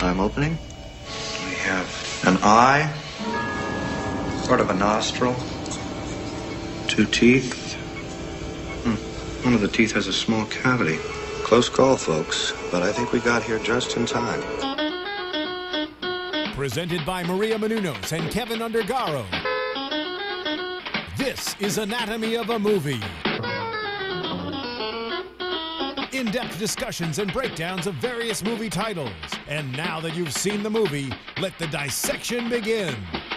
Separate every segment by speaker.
Speaker 1: I'm opening. We have an eye, sort of a nostril, 2 teeth. One of the teeth has a small cavity. Close call, folks, but I think we got here just in time.
Speaker 2: Presented by Maria Menounos and Kevin Undergaro. This is Anatomy of a Movie. In-depth discussions and breakdowns of various movie titles. And now that you've seen the movie, let the dissection begin.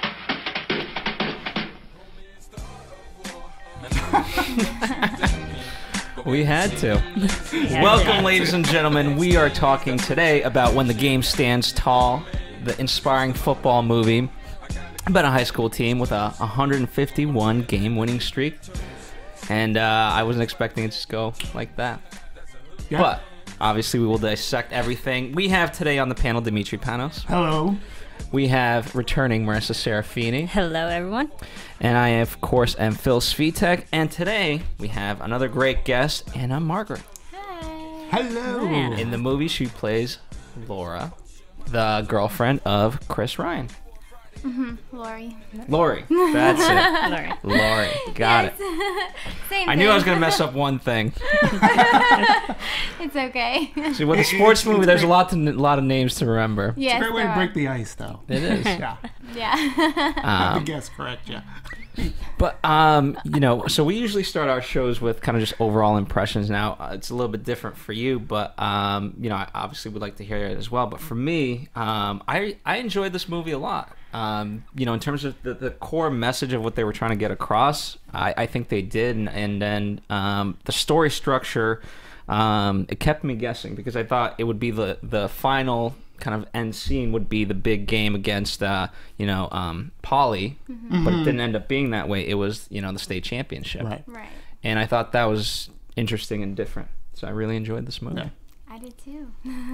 Speaker 3: We had to. Welcome, ladies and gentlemen. We are talking today about When the Game Stands Tall, the inspiring football movie about a high school team with a 151 game winning streak. And I wasn't expecting it to just go like that. Yeah. But obviously we will dissect everything. We have today on the panel Dimitri Panos.
Speaker 4: Hello.
Speaker 3: We have returning Marissa Serafini.
Speaker 5: Hello, everyone.
Speaker 3: And I, of course, am Phil Svitek. And today we have another great guest, Anna Margaret.
Speaker 5: Hi.
Speaker 4: Hello.
Speaker 5: Hi.
Speaker 3: In the movie, she plays Laura, the girlfriend of Chris Ryan.
Speaker 5: Lori.
Speaker 3: Lori. That's it.
Speaker 5: Lori.
Speaker 3: Lori. Got it.
Speaker 5: Same
Speaker 3: I knew I was going to mess up one thing.
Speaker 5: It's okay.
Speaker 3: See, with a sports movie, there's a lot of names to remember.
Speaker 5: Yes,
Speaker 4: It's a great way
Speaker 5: there
Speaker 4: to
Speaker 5: are.
Speaker 4: break the ice, though.
Speaker 3: It is.
Speaker 4: Yeah.
Speaker 5: Yeah.
Speaker 4: Good guess, correct, yeah.
Speaker 3: But, you know, so we usually start our shows with kind of just overall impressions. Now, it's a little bit different for you, but, you know, I obviously would like to hear it as well. But for me, I enjoyed this movie a lot. You know, in terms of the core message of what they were trying to get across, I think they did. And then the story structure, it kept me guessing because I thought it would be the final kind of end scene would be the big game against, you know, Poly, but it didn't end up being that way. It was, you know, the state championship.
Speaker 4: Right.
Speaker 5: Right.
Speaker 3: And I thought that was interesting and different. So I really enjoyed this movie.
Speaker 4: Yeah.
Speaker 5: I did too.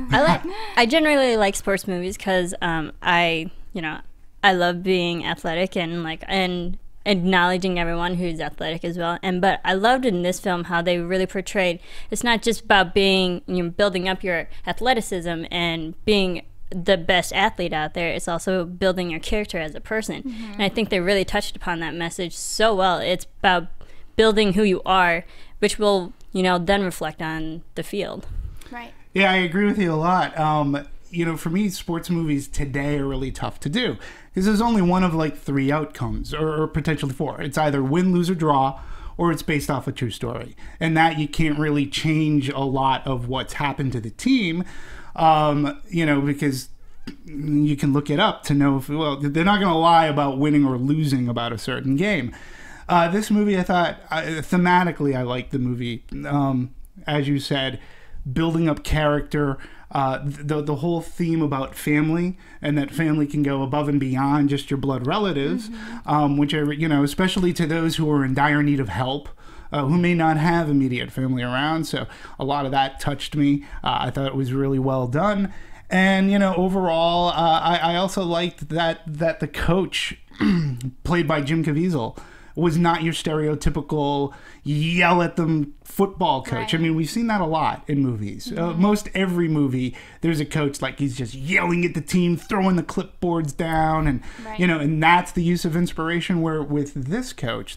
Speaker 6: I generally like sports movies because I love being athletic and acknowledging everyone who's athletic as well. But I loved in this film how they really portrayed it's not just about being, you know, building up your athleticism and being the best athlete out there. It's also building your character as a person. And I think they really touched upon that message so well. It's about building who you are, which will, you know, then reflect on the field.
Speaker 5: Right.
Speaker 4: Yeah, I agree with you a lot. You know, for me, sports movies today are really tough to do because there's only one of like 3 outcomes or potentially 4. It's either win, lose, or draw, or it's based off a true story. And that you can't really change a lot of what's happened to the team, you know, because you can look it up to know if, well, they're not going to lie about winning or losing about a certain game. This movie, I thought, thematically, I liked the movie. As you said, building up character, the whole theme about family and that family can go above and beyond just your blood relatives, which are, you know, especially to those who are in dire need of help, who may not have immediate family around. So a lot of that touched me. I thought it was really well done. And, you know, overall, I also liked that the coach, played by Jim Caviezel, was not your stereotypical yell at them football coach.
Speaker 5: Right.
Speaker 4: I mean, we've seen that a lot in movies. Most every movie, there's a coach like he's just yelling at the team, throwing the clipboards down, and you know, and that's the use of inspiration. Where with this coach,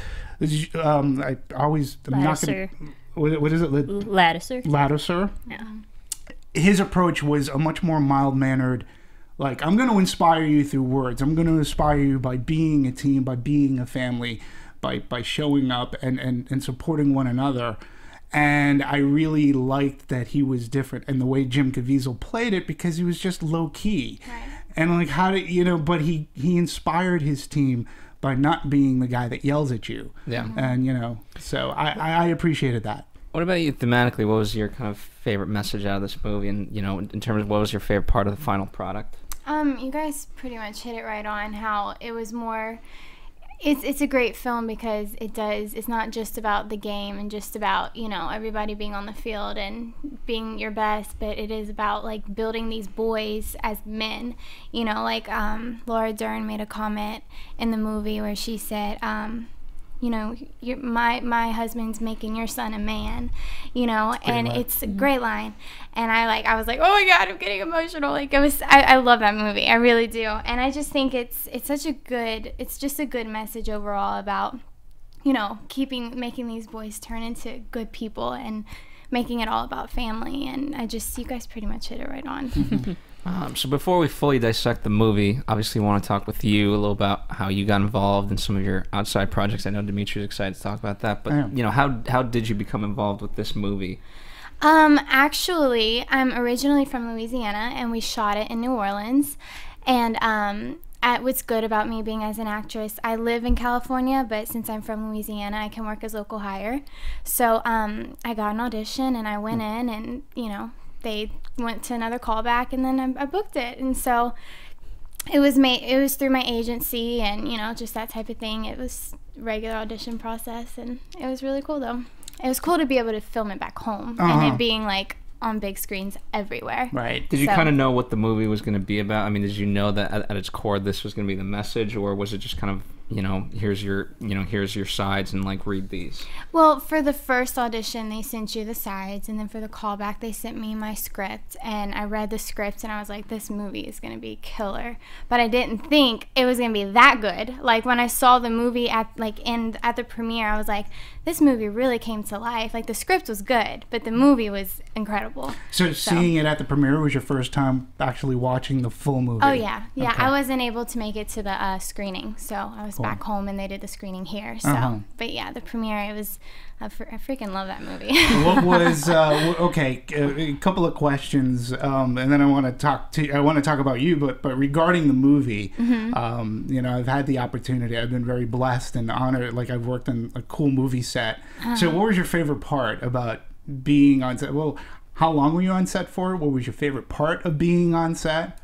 Speaker 4: I always I'm not gonna, what is it?
Speaker 6: Ladouceur.
Speaker 4: Ladouceur.
Speaker 6: Yeah.
Speaker 4: His approach was a much more mild-mannered. Like, I'm going to inspire you through words. I'm going to inspire you by being a team, by being a family, by showing up and supporting one another. And I really liked that he was different and the way Jim Caviezel played it because he was just low-key.
Speaker 5: Right.
Speaker 4: And, like, how did, you know, but he inspired his team by not being the guy that yells at you.
Speaker 3: Yeah.
Speaker 4: And, you know, so I appreciated that.
Speaker 3: What about you thematically? What was your kind of favorite message out of this movie? And, you know, in terms of what was your favorite part of the final product?
Speaker 5: You guys pretty much hit it right on how it was more. It's a great film because it's not just about the game and just about, you know, everybody being on the field and being your best, but it is about like building these boys as men, you know, like Laura Dern made a comment in the movie where she said you know, my husband's making your son a man, you know, and it's a great line. And I was like, oh my God, I'm getting emotional. Like I love that movie. I really do. And I just think it's just a good message overall about, you know, making these boys turn into good people and making it all about family. And you guys pretty much hit it right on.
Speaker 3: So before we fully dissect the movie, obviously want to talk with you a little about how you got involved in some of your outside projects. I know Dimitri's excited to talk about that, but you know, how did you become involved with this movie?
Speaker 5: Actually, I'm originally from Louisiana, and we shot it in New Orleans. And what's good about me being as an actress, I live in California, but since I'm from Louisiana, I can work as local hire. So I got an audition, and I went in, and you know, they went to another callback, and then I booked it. And so it was through my agency, and you know, just that type of thing. It was regular audition process, and it was really cool though. It was cool to be able to film it back home and it being like on big screens everywhere.
Speaker 4: Right.
Speaker 3: Did you kind of know what the movie was going to be about? I mean, did you know that at its core this was going to be the message, or was it just kind of, you know, here's your sides and like read these?
Speaker 5: Well, for the first audition, they sent you the sides, and then for the callback, they sent me my script, and I read the script, and I was like, this movie is going to be killer. But I didn't think it was going to be that good. Like when I saw the movie at the premiere, I was like, this movie really came to life. Like the script was good, but the movie was incredible.
Speaker 4: So seeing it at the premiere was your first time actually watching the full movie?
Speaker 5: Oh yeah. Okay. I wasn't able to make it to the screening, so I was back home, and they did the screening here. So, but yeah, the premiere, I freaking love that movie.
Speaker 4: What was okay? A couple of questions, and then I want to talk about you. But regarding the movie, you know, I've had the opportunity. I've been very blessed and honored. Like I've worked on a cool movie set. So, what was your favorite part about being on set? Well, how long were you on set for? What was your favorite part of being on set?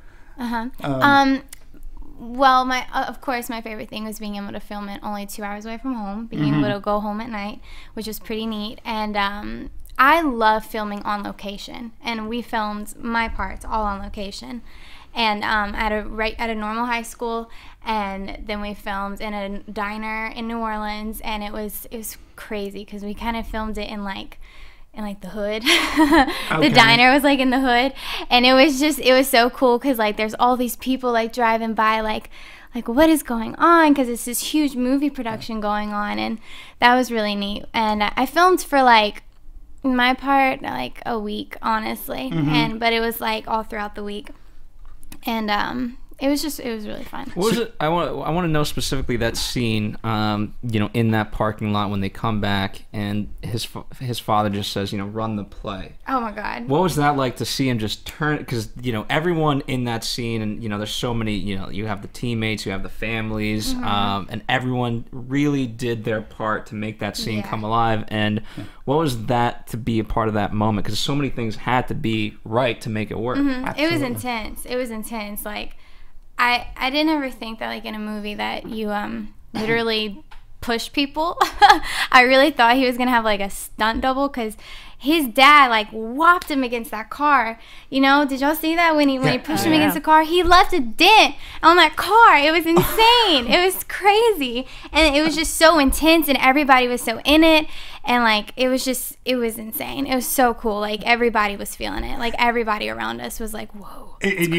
Speaker 5: Well, of course, my favorite thing was being able to film it only 2 hours away from home, being able to go home at night, which was pretty neat. And I love filming on location, and we filmed my parts all on location. And at a normal high school, and then we filmed in a diner in New Orleans, and it was crazy because we kind of filmed it in the hood. The diner was like in the hood, and it was so cool because like there's all these people like driving by like what is going on, because it's this huge movie production going on, and that was really neat. And I filmed for like my part like a week, honestly, but it was like all throughout the week, and it was really fun.
Speaker 3: What was it? I want to know specifically that scene, you know, in that parking lot when they come back and his father just says, you know, run the play.
Speaker 5: Oh my God.
Speaker 3: What was that like to see him just turn? Because, you know, everyone in that scene, and, you know, there's so many, you know, you have the teammates, you have the families, and everyone really did their part to make that scene come alive. And what was that to be a part of that moment? Because so many things had to be right to make it work.
Speaker 5: It was intense. Like, I didn't ever think that like in a movie that you literally push people. I really thought he was gonna have like a stunt double, because his dad like whopped him against that car. You know, did y'all see that when he pushed him against the car? He left a dent on that car. It was insane. It was crazy, and it was just so intense, and everybody was so in it, and like it was insane. It was so cool. Like everybody was feeling it. Like everybody around us was like, whoa.
Speaker 4: And you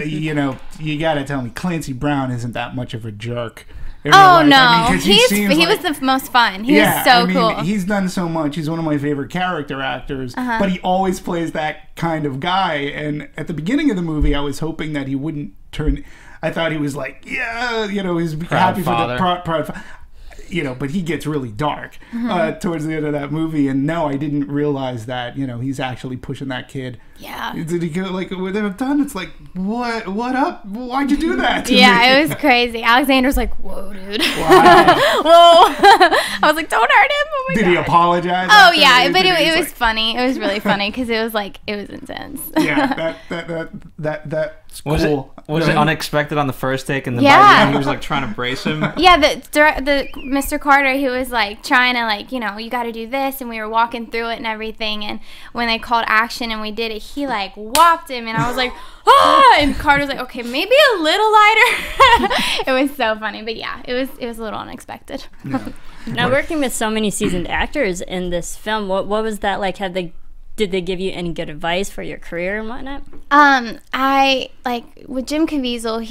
Speaker 4: gotta tell me, Clancy Brown isn't that much of a jerk.
Speaker 5: Oh no, I mean, he was the most fun. He was so cool.
Speaker 4: He's done so much. He's one of my favorite character actors, but he always plays that kind of guy. And at the beginning of the movie, I was hoping that he wouldn't turn. I thought he was like, yeah, you know, he's happy
Speaker 3: father.
Speaker 4: For the proud. You know, but he gets really dark towards the end of that movie. And no, I didn't realize that, you know, he's actually pushing that kid.
Speaker 5: Yeah.
Speaker 4: Did he go, like, when they were done, it's like, what up? Why'd you do that to me?
Speaker 5: It was crazy. Alexander's like, whoa, dude.
Speaker 4: Wow.
Speaker 5: Whoa. I was like, don't hurt him. Oh my God.
Speaker 4: Did he apologize?
Speaker 5: Oh, yeah, but it was funny. It was really funny because it was intense.
Speaker 4: Yeah, that's cool.
Speaker 3: Was it unexpected on the first take, and then by the end he was like trying to brace him?
Speaker 5: Yeah, the Mr. Carter, he was like trying to like, you know, you got to do this, and we were walking through it and everything, and when they called action and we did it, he like whopped him, and I was like, ah, and Carter's like, okay, maybe a little lighter. It was so funny, but yeah, it was a little unexpected.
Speaker 4: Yeah.
Speaker 6: Now, working with so many seasoned actors in this film, what was that like? Did they give you any good advice for your career and whatnot?
Speaker 5: I like with Jim Caviezel.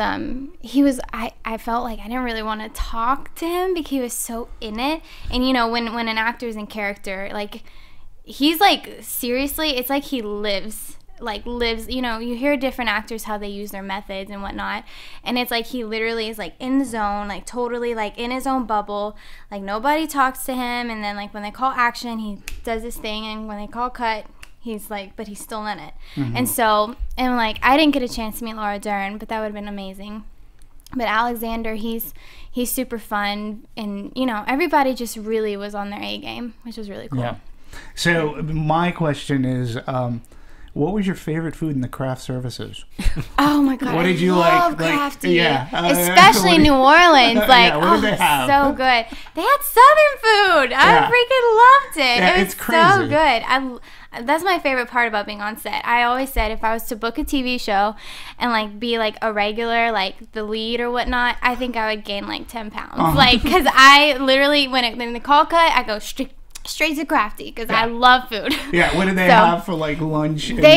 Speaker 5: I felt like I didn't really want to talk to him because he was so in it. And you know, when an actor's in character, like he's like seriously, it's like he lives. You know, you hear different actors how they use their methods and whatnot, and it's like he literally is like in the zone, like totally like in his own bubble, like nobody talks to him, and then like when they call action he does his thing, and when they call cut he's like, but he's still in it. And so, and like I didn't get a chance to meet Laura Dern, but that would have been amazing. But Alexander, he's super fun, and you know, everybody just really was on their A game, which was really cool.
Speaker 4: Yeah. So my question is, what was your favorite food in the craft services?
Speaker 5: Oh my God!
Speaker 4: What did you
Speaker 5: love
Speaker 4: like?
Speaker 5: crafty.
Speaker 4: Yeah,
Speaker 5: especially New Orleans. Like,
Speaker 4: yeah, what did they have?
Speaker 5: So good. They had Southern food. I freaking loved it.
Speaker 4: Yeah,
Speaker 5: it
Speaker 4: it's
Speaker 5: was
Speaker 4: crazy.
Speaker 5: so good. That's my favorite part about being on set. I always said if I was to book a TV show and like be like a regular, like the lead or whatnot, I think I would gain like 10 pounds. Like, because I literally when the call cut, I go straight to crafty because I love food.
Speaker 4: Yeah, what did they have for like lunch?
Speaker 5: When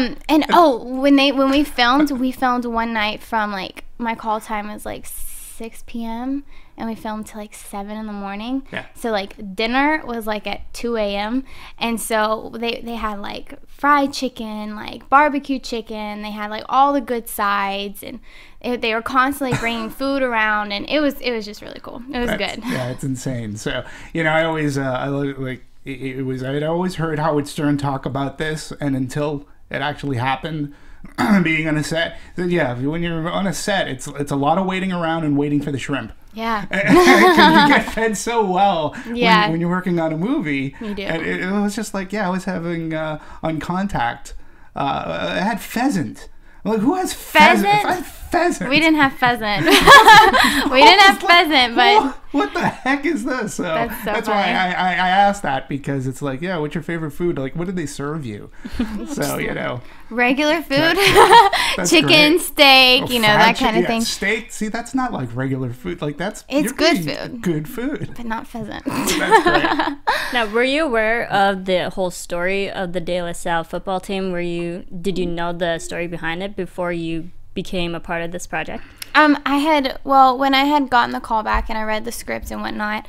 Speaker 5: we filmed one night from like my call time was like 6 p.m. and we filmed till like 7 in the morning.
Speaker 4: Yeah.
Speaker 5: So like dinner was like at 2 a.m. and so they had like fried chicken, like barbecue chicken. They had like all the good sides, and they were constantly bringing food around, and it was just really cool. It was good.
Speaker 4: Yeah, it's insane. So you know, I always I'd always heard Howard Stern talk about this, and until it actually happened, being on a set, yeah, when you're on a set, it's a lot of waiting around and waiting for the shrimp.
Speaker 5: Yeah.
Speaker 4: Because you get fed so well when you're working on a movie.
Speaker 5: You do.
Speaker 4: And it was just like, I was having on Contact, I had pheasant. I'm like, who has pheasant? If I had pheasant.
Speaker 5: We didn't have pheasant. We didn't have pheasant, but
Speaker 4: what the heck is this? So that's why I asked that, because it's like, what's your favorite food? Like, what did they serve you? So, you know.
Speaker 5: Regular food, chicken,
Speaker 4: great.
Speaker 5: steak, you know, that kind of thing.
Speaker 4: Steak, see, that's not like regular food. Like
Speaker 5: it's good food.
Speaker 4: Good food.
Speaker 5: But not pheasant.
Speaker 4: That's great.
Speaker 6: Now, were you aware of the whole story of the De La Salle football team? Did you know the story behind it before you became a part of this project?
Speaker 5: When I had gotten the call back and I read the script and whatnot,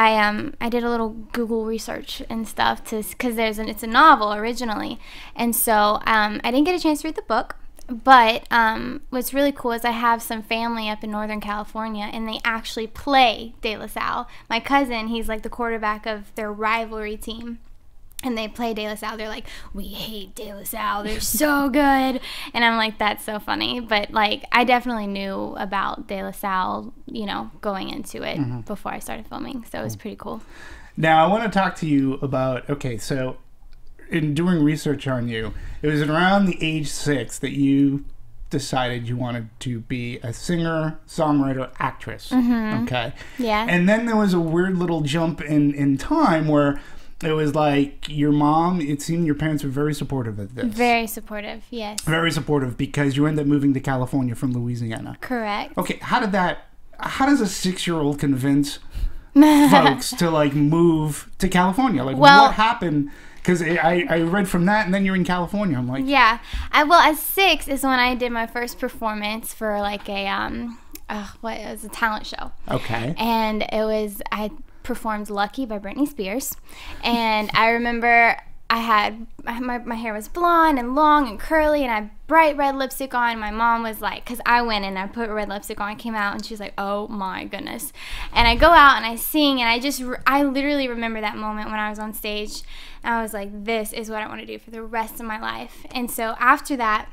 Speaker 5: I did a little Google research and stuff because it's a novel originally, and so I didn't get a chance to read the book. But what's really cool is I have some family up in Northern California, and they actually play De La Salle. My cousin, he's like the quarterback of their rivalry team. And they play De La Salle. They're like, we hate De La Salle. They're so good. And I'm like, that's so funny. But, like, I definitely knew about De La Salle, you know, going into it before I started filming. So it was pretty cool.
Speaker 4: Now, I want to talk to you about, so in doing research on you, it was around the age 6 that you decided you wanted to be a singer, songwriter, actress. Okay?
Speaker 5: Yeah.
Speaker 4: And then there was a weird little jump in time where it was like your mom, it seemed your parents were very supportive of this.
Speaker 5: Very supportive, yes.
Speaker 4: Very supportive, because you ended up moving to California from Louisiana.
Speaker 5: Correct.
Speaker 4: Okay, how does a 6-year-old convince folks to like move to California? Like, what happened? Because I read from that, and then you're in California. I'm like,
Speaker 5: yeah. At 6 is when I did my first performance for like it was a talent show.
Speaker 4: Okay.
Speaker 5: And I performed Lucky by Britney Spears, and I remember I had my hair was blonde and long and curly, and I had bright red lipstick on. My mom was like, because I went and I put red lipstick on, I came out, and she's like, oh my goodness. And I go out and I sing, and I literally remember that moment when I was on stage, and I was like, this is what I want to do for the rest of my life. And so after that,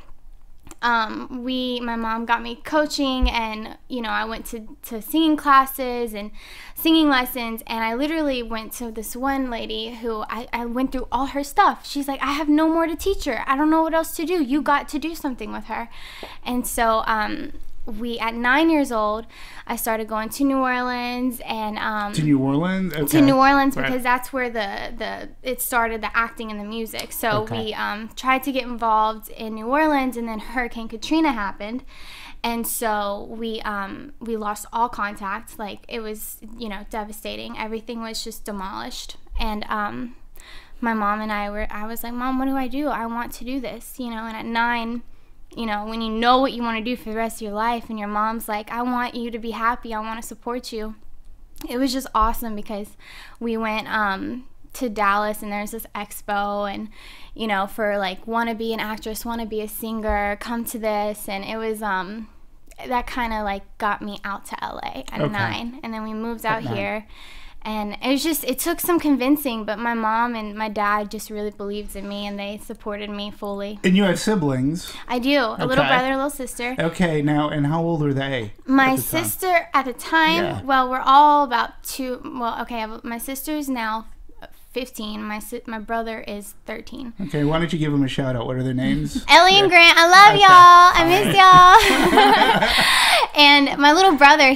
Speaker 5: my mom got me coaching, and you know, I went to singing classes and singing lessons, and I literally went to this one lady who I went through all her stuff. She's like, I have no more to teach her. I don't know what else to do. You got to do something with her. And so at 9 years old, I started going to New Orleans and
Speaker 4: to New Orleans. Okay.
Speaker 5: To New Orleans, because
Speaker 4: Right.
Speaker 5: that's where it started, the acting and the music. So we tried to get involved in New Orleans, and then Hurricane Katrina happened, And so we lost all contact. Like, it was, you know, devastating. Everything was just demolished. And my mom and I was like, Mom, what do? I want to do this, you know. And at 9, you know, when you know what you want to do for the rest of your life, and your mom's like, I want you to be happy, I want to support you. It was just awesome because we went to Dallas, and there's this expo, and, you know, for like, want to be an actress, want to be a singer, come to this. And it was that kind of like got me out to LA at 9, and then we moved out here. And it took some convincing, but my mom and my dad just really believed in me, and they supported me fully.
Speaker 4: And you have siblings?
Speaker 5: I do. A little brother, a little sister.
Speaker 4: Okay, now, and how old are they?
Speaker 5: My sister, at the time, well, we're all about 2, well, okay, my sister's now 15. My brother is 13.
Speaker 4: Okay, why don't you give them a shout out? What are their names?
Speaker 5: Ellie and Grant, I love y'all. I miss y'all. And my little brother,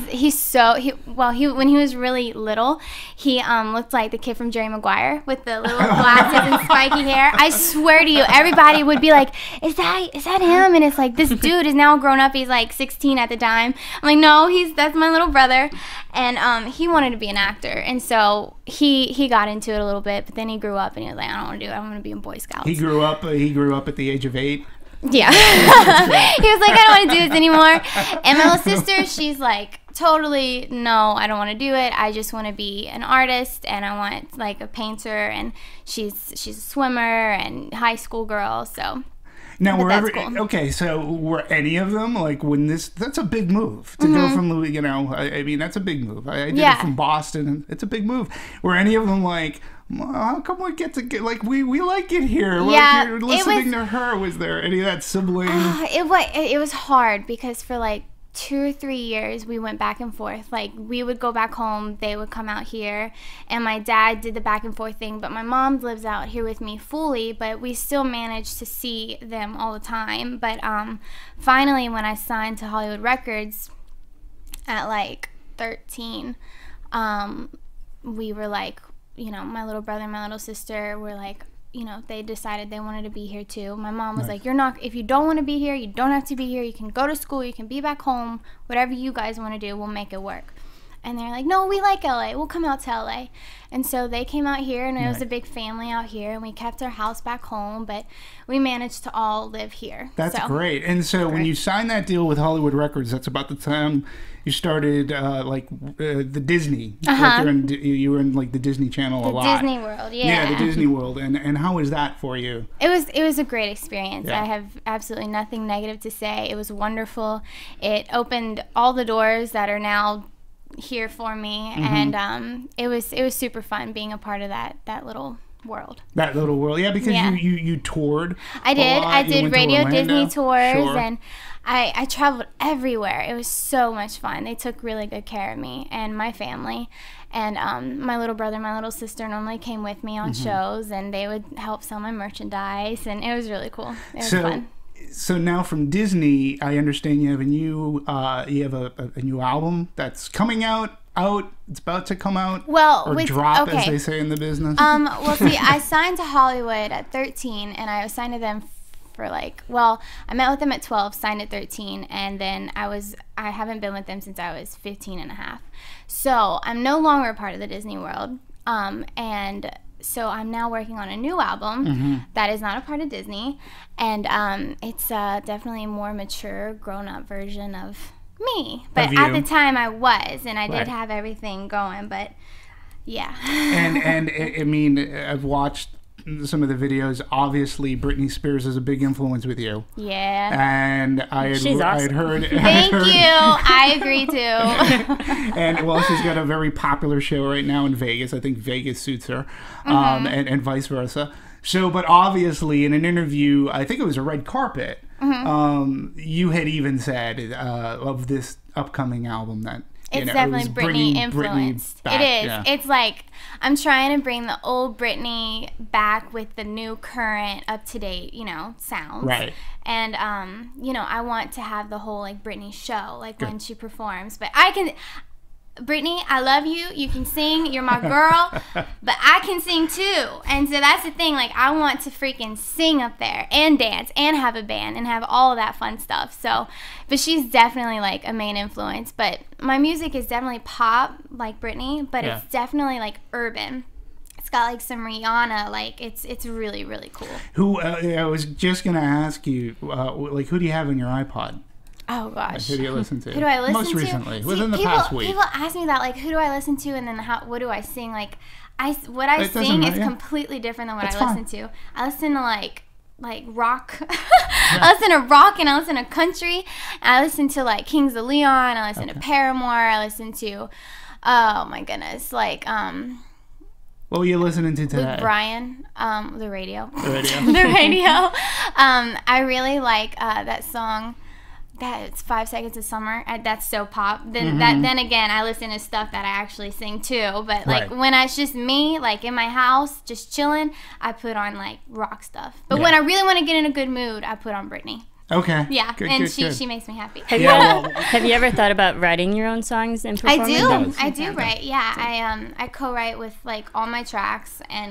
Speaker 5: when he was really little, he looked like the kid from Jerry Maguire with the little glasses and spiky hair. I swear to you, everybody would be like, is that him? And it's like, this dude is now grown up. He's like 16 at the time. I'm like, no, that's my little brother. And he wanted to be an actor, and so he got into it a little bit, but then he grew up and he was like, I don't want to do it. I want to be in Boy Scouts.
Speaker 4: He grew up at the age of 8.
Speaker 5: Yeah. He was like, I don't want to do this anymore. And my little sister, she's like, totally, no, I don't want to do it. I just want to be an artist, and I want like a painter, and she's a swimmer and high school girl, so.
Speaker 4: Now,
Speaker 5: cool.
Speaker 4: Okay, so were any of them, like, that's a big move to go from, you know, I mean, that's a big move. I did it from Boston, and it's a big move. Were any of them like, how come we get like, we like it here?
Speaker 5: Yeah.
Speaker 4: Like, you're listening to her. Was there any of that sibling?
Speaker 5: It was hard because for like 2 or 3 years we went back and forth. Like, we would go back home, they would come out here, and my dad did the back and forth thing, but my mom lives out here with me fully, but we still managed to see them all the time. But finally, when I signed to Hollywood Records at like 13, we were like, you know, my little brother and my little sister were like, you know, they decided they wanted to be here too. My mom was like, if you don't want to be here, you don't have to be here. You can go to school, you can be back home, whatever you guys want to do, we'll make it work. And they're like, no, we like LA, we'll come out to LA. And so they came out here, and it was a big family out here, and we kept our house back home, but we managed to all live here.
Speaker 4: That's great. And so when you signed that deal with Hollywood Records, that's about the time you started the Disney. Like you were in like the Disney Channel a lot.
Speaker 5: The Disney World, yeah.
Speaker 4: Yeah, the Disney World. And how was that for you?
Speaker 5: It was a great experience.
Speaker 4: Yeah.
Speaker 5: I have absolutely nothing negative to say. It was wonderful. It opened all the doors that are now here for me, and it was super fun being a part of that little world. That little world,
Speaker 4: yeah, because you toured.
Speaker 5: I did Radio Disney tours,
Speaker 4: sure.
Speaker 5: And I traveled everywhere. It was so much fun. They took really good care of me and my family. And my little brother, my little sister normally came with me on shows, and they would help sell my merchandise, and it was really cool. It was fun.
Speaker 4: So now from Disney, I understand you have a new a new album that's coming out. It's about to come out.
Speaker 5: Well,
Speaker 4: drop, as they say in the business.
Speaker 5: Well, see, I signed to Hollywood at 13, and I signed to them for I met with them at 12, signed at 13, and then I haven't been with them since I was 15 and a half. So I'm no longer a part of the Disney World, and so I'm now working on a new album that is not a part of Disney, and it's definitely a more mature, grown-up version of me. But at the time I was, and I did have everything going, but yeah.
Speaker 4: and I mean, I've watched some of the videos. Obviously, Britney Spears is a big influence with you.
Speaker 5: Yeah.
Speaker 4: And I had heard.
Speaker 5: Thank you. I agree too.
Speaker 4: And well, she's got a very popular show right now in Vegas. I think Vegas suits her, and vice versa. So, but obviously, in an interview, I think it was a red carpet, you had even said of this upcoming album that
Speaker 5: it's definitely Britney influenced.
Speaker 4: It
Speaker 5: is.
Speaker 4: Yeah.
Speaker 5: It's like I'm trying to bring the old Britney back with the new, current, up to date, sounds.
Speaker 4: Right.
Speaker 5: And I want to have the whole like Britney show, like when she performs. But Brittany, I love you. You can sing. You're my girl. But I can sing too. And so that's the thing. Like, I want to freaking sing up there and dance and have a band and have all of that fun stuff. So, but she's definitely like a main influence. But my music is definitely pop, like Brittany, but
Speaker 3: Yeah.
Speaker 5: it's definitely like urban. It's got like some Rihanna. Like, it's really, really cool.
Speaker 4: Who I was just gonna ask you, like, who do you have in your iPod?
Speaker 5: Oh gosh.
Speaker 4: Who do you listen to?
Speaker 5: Who do I listen
Speaker 4: Most
Speaker 5: to?
Speaker 4: recently,
Speaker 5: See,
Speaker 4: within the
Speaker 5: people,
Speaker 4: past week.
Speaker 5: People ask me that, like, who do I listen to, and then what do I sing? Like, what I
Speaker 4: It doesn't
Speaker 5: sing is
Speaker 4: matter, yeah.
Speaker 5: completely different than what
Speaker 4: That's
Speaker 5: I
Speaker 4: fine.
Speaker 5: listen to. I listen to like rock. I listen to rock, and I listen to country. And I listen to like Kings of Leon. I listen to Paramore. I listen to, oh my goodness, like
Speaker 4: What were you listening to today?
Speaker 5: Luke Bryan, the radio.
Speaker 4: The radio.
Speaker 5: The radio. I really like that song. That it's 5 Seconds of Summer. That's so pop. Then then again, I listen to stuff that I actually sing too. But like
Speaker 4: Right.
Speaker 5: when it's just me, like in my house, just chilling, I put on like rock stuff. But when I really want to get in a good mood, I put on Britney.
Speaker 4: Okay.
Speaker 5: Yeah,
Speaker 4: Good,
Speaker 5: and
Speaker 4: good, good.
Speaker 5: she makes me happy.
Speaker 6: Have you,
Speaker 4: Yeah,
Speaker 6: ever, have you ever thought about writing your own songs and
Speaker 5: I
Speaker 6: performing
Speaker 5: do.
Speaker 6: them?
Speaker 5: I do write. Yeah, I co-write with like all my tracks, and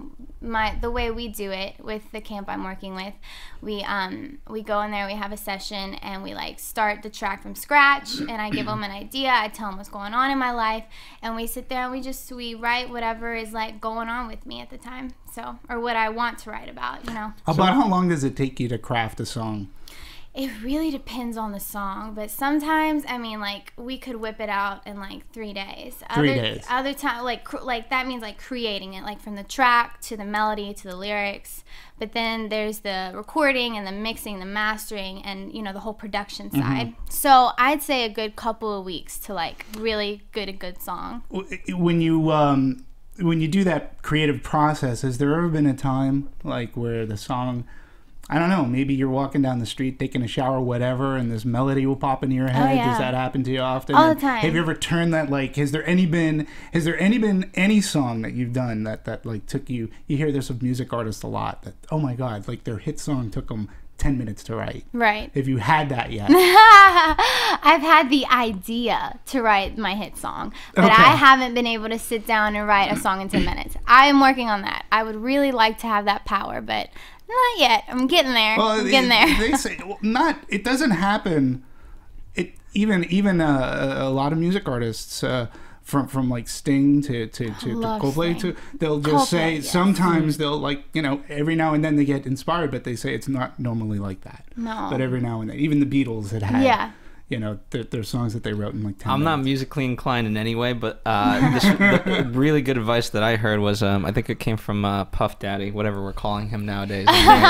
Speaker 5: the way we do it with the camp I'm working with, we go in there, we have a session, and we like start the track from scratch, and I give them an idea, I tell them what's going on in my life, and we sit there and we write whatever is like going on with me at the time, so, or what I want to write about, you know.
Speaker 4: About how long does it take you to craft a song?
Speaker 5: It really depends on the song, but sometimes, I mean, like, we could whip it out in like 3 days.
Speaker 4: 3 days.
Speaker 5: Other time, like that means like creating it, like from the track to the melody to the lyrics. But then there's the recording and the mixing, the mastering, and you know the whole production side. So I'd say a good couple of weeks to like really get a good song.
Speaker 4: When you do that creative process, has there ever been a time like where the song, I don't know, maybe you're walking down the street taking a shower, whatever, and this melody will pop into your head?
Speaker 5: yeah.
Speaker 4: Does that happen to you often?
Speaker 5: All the
Speaker 4: And
Speaker 5: time.
Speaker 4: Have you ever turned that, like, has there been any song that you've done that like took you hear this of music artists a lot, that, oh my God, like their hit song took them 10 minutes to write?
Speaker 5: Right.
Speaker 4: Have you had that yet?
Speaker 5: I've had the idea to write my hit song, but
Speaker 4: Okay.
Speaker 5: I haven't been able to sit down and write a song in 10 minutes. I am working on that. I would really like to have that power, but not yet. I'm getting there. I'm getting there.
Speaker 4: They say it doesn't happen. Even a lot of music artists, from like Sting to
Speaker 5: love
Speaker 4: Coldplay,
Speaker 5: Sting.
Speaker 4: they'll just say
Speaker 5: Coldplay, yes.
Speaker 4: sometimes they'll, like, you know, every now and then they get inspired, but they say it's not normally like that.
Speaker 5: No.
Speaker 4: But every now and then, even the Beatles had
Speaker 5: Yeah.
Speaker 4: you know, their songs that they wrote in like 10
Speaker 3: I'm not
Speaker 4: minutes.
Speaker 3: musically inclined in any way, but the really good advice that I heard was, I think it came from Puff Daddy, whatever we're calling him nowadays.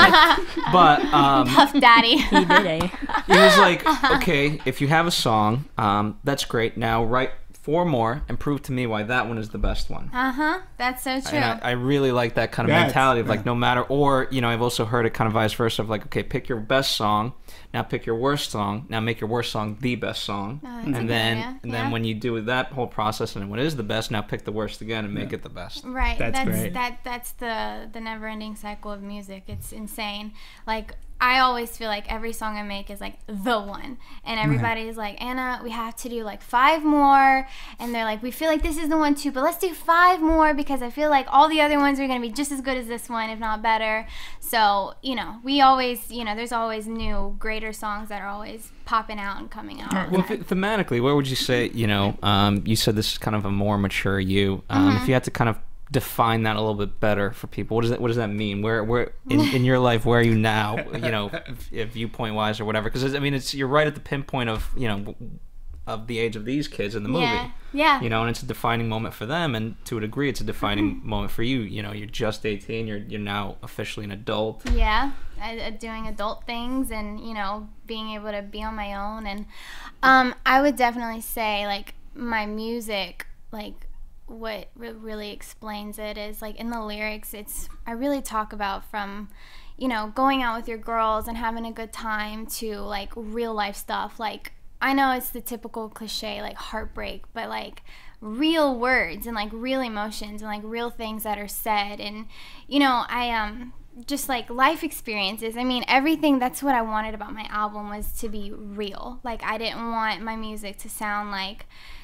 Speaker 3: But
Speaker 5: Puff Daddy.
Speaker 6: He did, eh?
Speaker 3: it was like, okay, if you have a song, that's great. Now write 4 more and prove to me why that one is the best one.
Speaker 5: That's so true.
Speaker 3: And I really like that kind of
Speaker 4: Yes,
Speaker 3: mentality of like,
Speaker 4: yeah.
Speaker 3: no matter, or, you know, I've also heard it kind of vice versa of like, okay, pick your best song, now pick your worst song, now make your worst song the best song.
Speaker 5: that's a good
Speaker 3: and then
Speaker 5: idea.
Speaker 3: and
Speaker 5: Yeah.
Speaker 3: then when you do that whole process and what is the best, now pick the worst again and make it the best.
Speaker 5: Right.
Speaker 4: That's
Speaker 5: That's
Speaker 4: great.
Speaker 5: That's the never-ending cycle of music. It's insane. Like, I always feel like every song I make is like the one, and everybody's like, Anna, we have to do like 5 more, and they're like, we feel like this is the one too, but let's do 5 more because I feel like all the other ones are gonna be just as good as this one, if not better. So, you know, we always, you know, there's always new, greater songs that are always popping out and coming out. all the
Speaker 3: Well,
Speaker 5: time.
Speaker 3: thematically, where would you say, you know, you said this is kind of a more mature you. If you had to kind of define that a little bit better for people, what does that mean? Where in your life, where are you now, you know, if viewpoint wise or whatever? Because I mean, you're right at the pinpoint of, you know, of the age of these kids in the movie.
Speaker 5: Yeah.
Speaker 3: You know, and it's a defining moment for them, and to a degree, it's a defining moment for you. You know, you're just 18. You're now officially an adult.
Speaker 5: Yeah, doing adult things, and you know, being able to be on my own. And I would definitely say, like, my music, like, what really explains it is, like, in the lyrics, I really talk about from, you know, going out with your girls and having a good time to like real life stuff. Like, I know it's the typical cliche, like heartbreak, but like real words and like real emotions and like real things that are said. And you know, I just like life experiences. I mean, everything. That's what I wanted about my album, was to be real. Like, I didn't want my music to sound like,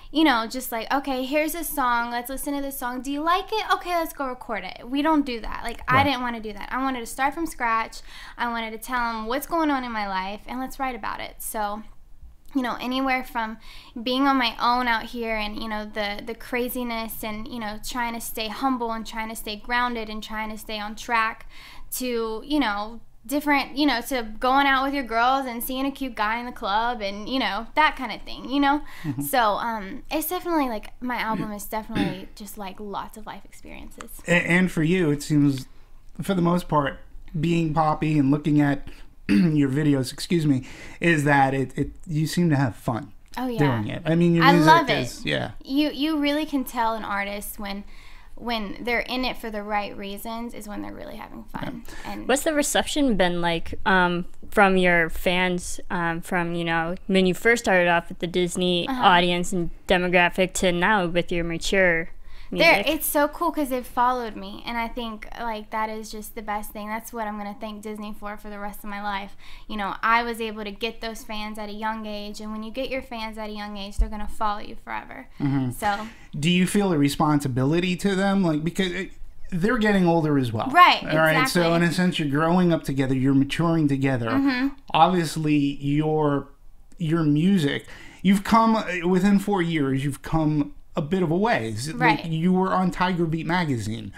Speaker 5: you know, just like, okay, here's a song, let's listen to this song. Do you like it? Okay, let's go record it. We don't do that. Like, I didn't want to do that. I wanted to start from scratch. I wanted to tell them what's going on in my life, and let's write about it. So, you know, anywhere from being on my own out here and, you know, the craziness and, you know, trying to stay humble and trying to stay grounded and trying to stay on track to, you know, different, you know, to going out with your girls and seeing a cute guy in the club and, you know, that kind of thing, you know? So it's definitely like, my album is definitely just like lots of life experiences.
Speaker 4: And for you, it seems, for the most part, being Poppy and looking at your videos, excuse me, is that it you seem to have fun doing it. I mean, your music
Speaker 5: love
Speaker 4: is,
Speaker 5: it. You really can tell an artist when they're in it for the right reasons is when they're really having fun. And
Speaker 6: what's the reception been like from your fans from, you know, when you first started off with the Disney audience and demographic to now with your mature music?
Speaker 5: It's so cool because they've followed me, and I think like that is just the best thing. That's what I'm going to thank Disney for the rest of my life. You know, I was able to get those fans at a young age, and when you get your fans at a young age, they're going to follow you forever. So
Speaker 4: do you feel a responsibility to them, like, because they're getting older as well,
Speaker 5: right?
Speaker 4: All right,
Speaker 5: exactly.
Speaker 4: so in a sense, you're growing up together, you're maturing together. Obviously, your music, you've come within 4 years, you've come a bit of a ways.
Speaker 5: Right.
Speaker 4: Like, you were on Tiger Beat magazine,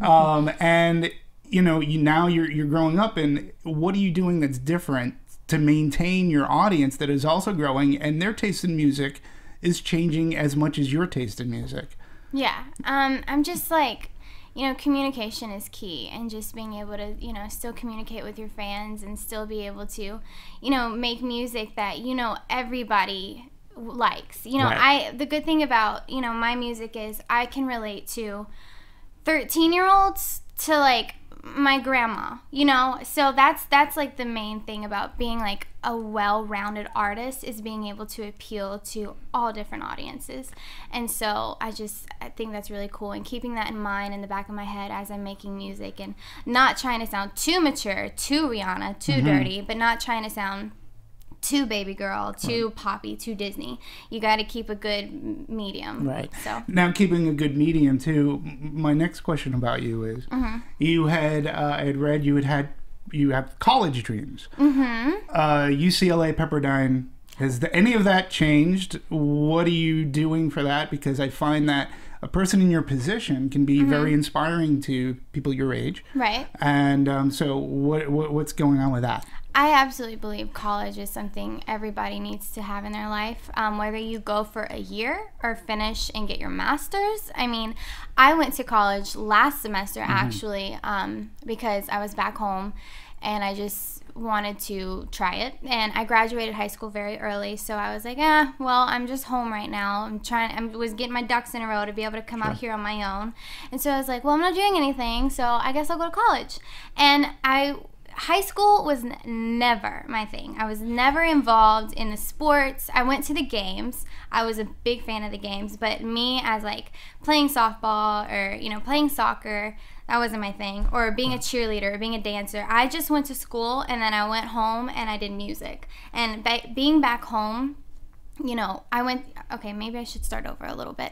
Speaker 4: and you know, now you're growing up, and what are you doing that's different to maintain your audience that is also growing and their taste in music is changing as much as your taste in music?
Speaker 5: Yeah, I'm just like, you know, communication is key, and just being able to, you know, still communicate with your fans and still be able to, you know, make music that, you know, everybody likes. You know, the good thing about, you know, my music is I can relate to 13-year-olds to like my grandma, you know? So that's like the main thing about being like a well-rounded artist, is being able to appeal to all different audiences. And so I think that's really cool, and keeping that in mind in the back of my head as I'm making music, and not trying to sound too mature, too Rihanna, too dirty, but not trying to sound too baby girl, too poppy, too Disney. You got to keep a good medium.
Speaker 4: Right.
Speaker 5: So
Speaker 4: now, keeping a good medium too. My next question about you is, you had I had read you have college dreams. UCLA Pepperdine. Has any of that changed? What are you doing for that? Because I find that a person in your position can be very inspiring to people your age.
Speaker 5: Right.
Speaker 4: And so what's going on with that?
Speaker 5: I absolutely believe college is something everybody needs to have in their life, whether you go for a year or finish and get your master's. I mean, I went to college last semester actually, because I was back home and I just wanted to try it. And I graduated high school very early, so I was like, well, I'm just home right now. I was getting my ducks in a row to be able to come out here on my own. And so I was like, well, I'm not doing anything, so I guess I'll go to college. And high school was never my thing. I was never involved in the sports. I went to the games. I was a big fan of the games, but me as like playing softball or, you know, playing soccer, that wasn't my thing. Or being a cheerleader or being a dancer. I just went to school, and then I went home and I did music. And being back home, you know, okay, maybe I should start over a little bit.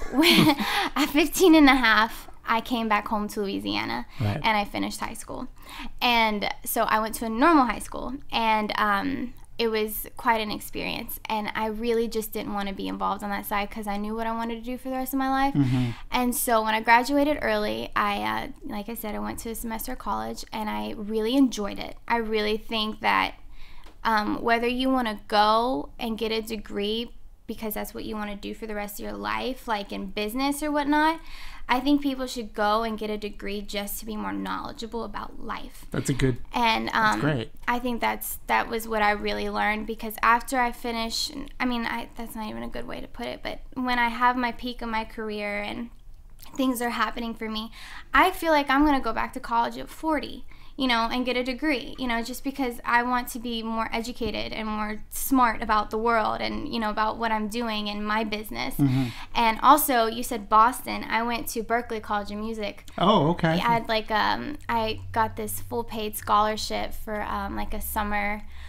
Speaker 5: At 15 and a half, I came back home to Louisiana, and I finished high school. And so I went to a normal high school, and it was quite an experience. And I really just didn't want to be involved on that side because I knew what I wanted to do for the rest of my life. And so when I graduated early, like I said, I went to a semester of college, and I really enjoyed it. I really think that whether you want to go and get a degree because that's what you want to do for the rest of your life, like in business or whatnot, I think people should go and get a degree just to be more knowledgeable about life.
Speaker 4: That's a good.
Speaker 5: And
Speaker 4: that's great.
Speaker 5: I think that was what I really learned, because after I finish, I mean, that's not even a good way to put it, but when I have my peak of my career and things are happening for me, I feel like I'm going to go back to college at 40. You know, and get a degree, you know, just because I want to be more educated and more smart about the world and, you know, about what I'm doing in my business. And also, you said Boston. I went to Berklee College of Music.
Speaker 4: Oh, okay.
Speaker 5: I had like, I got this full paid scholarship for like a summer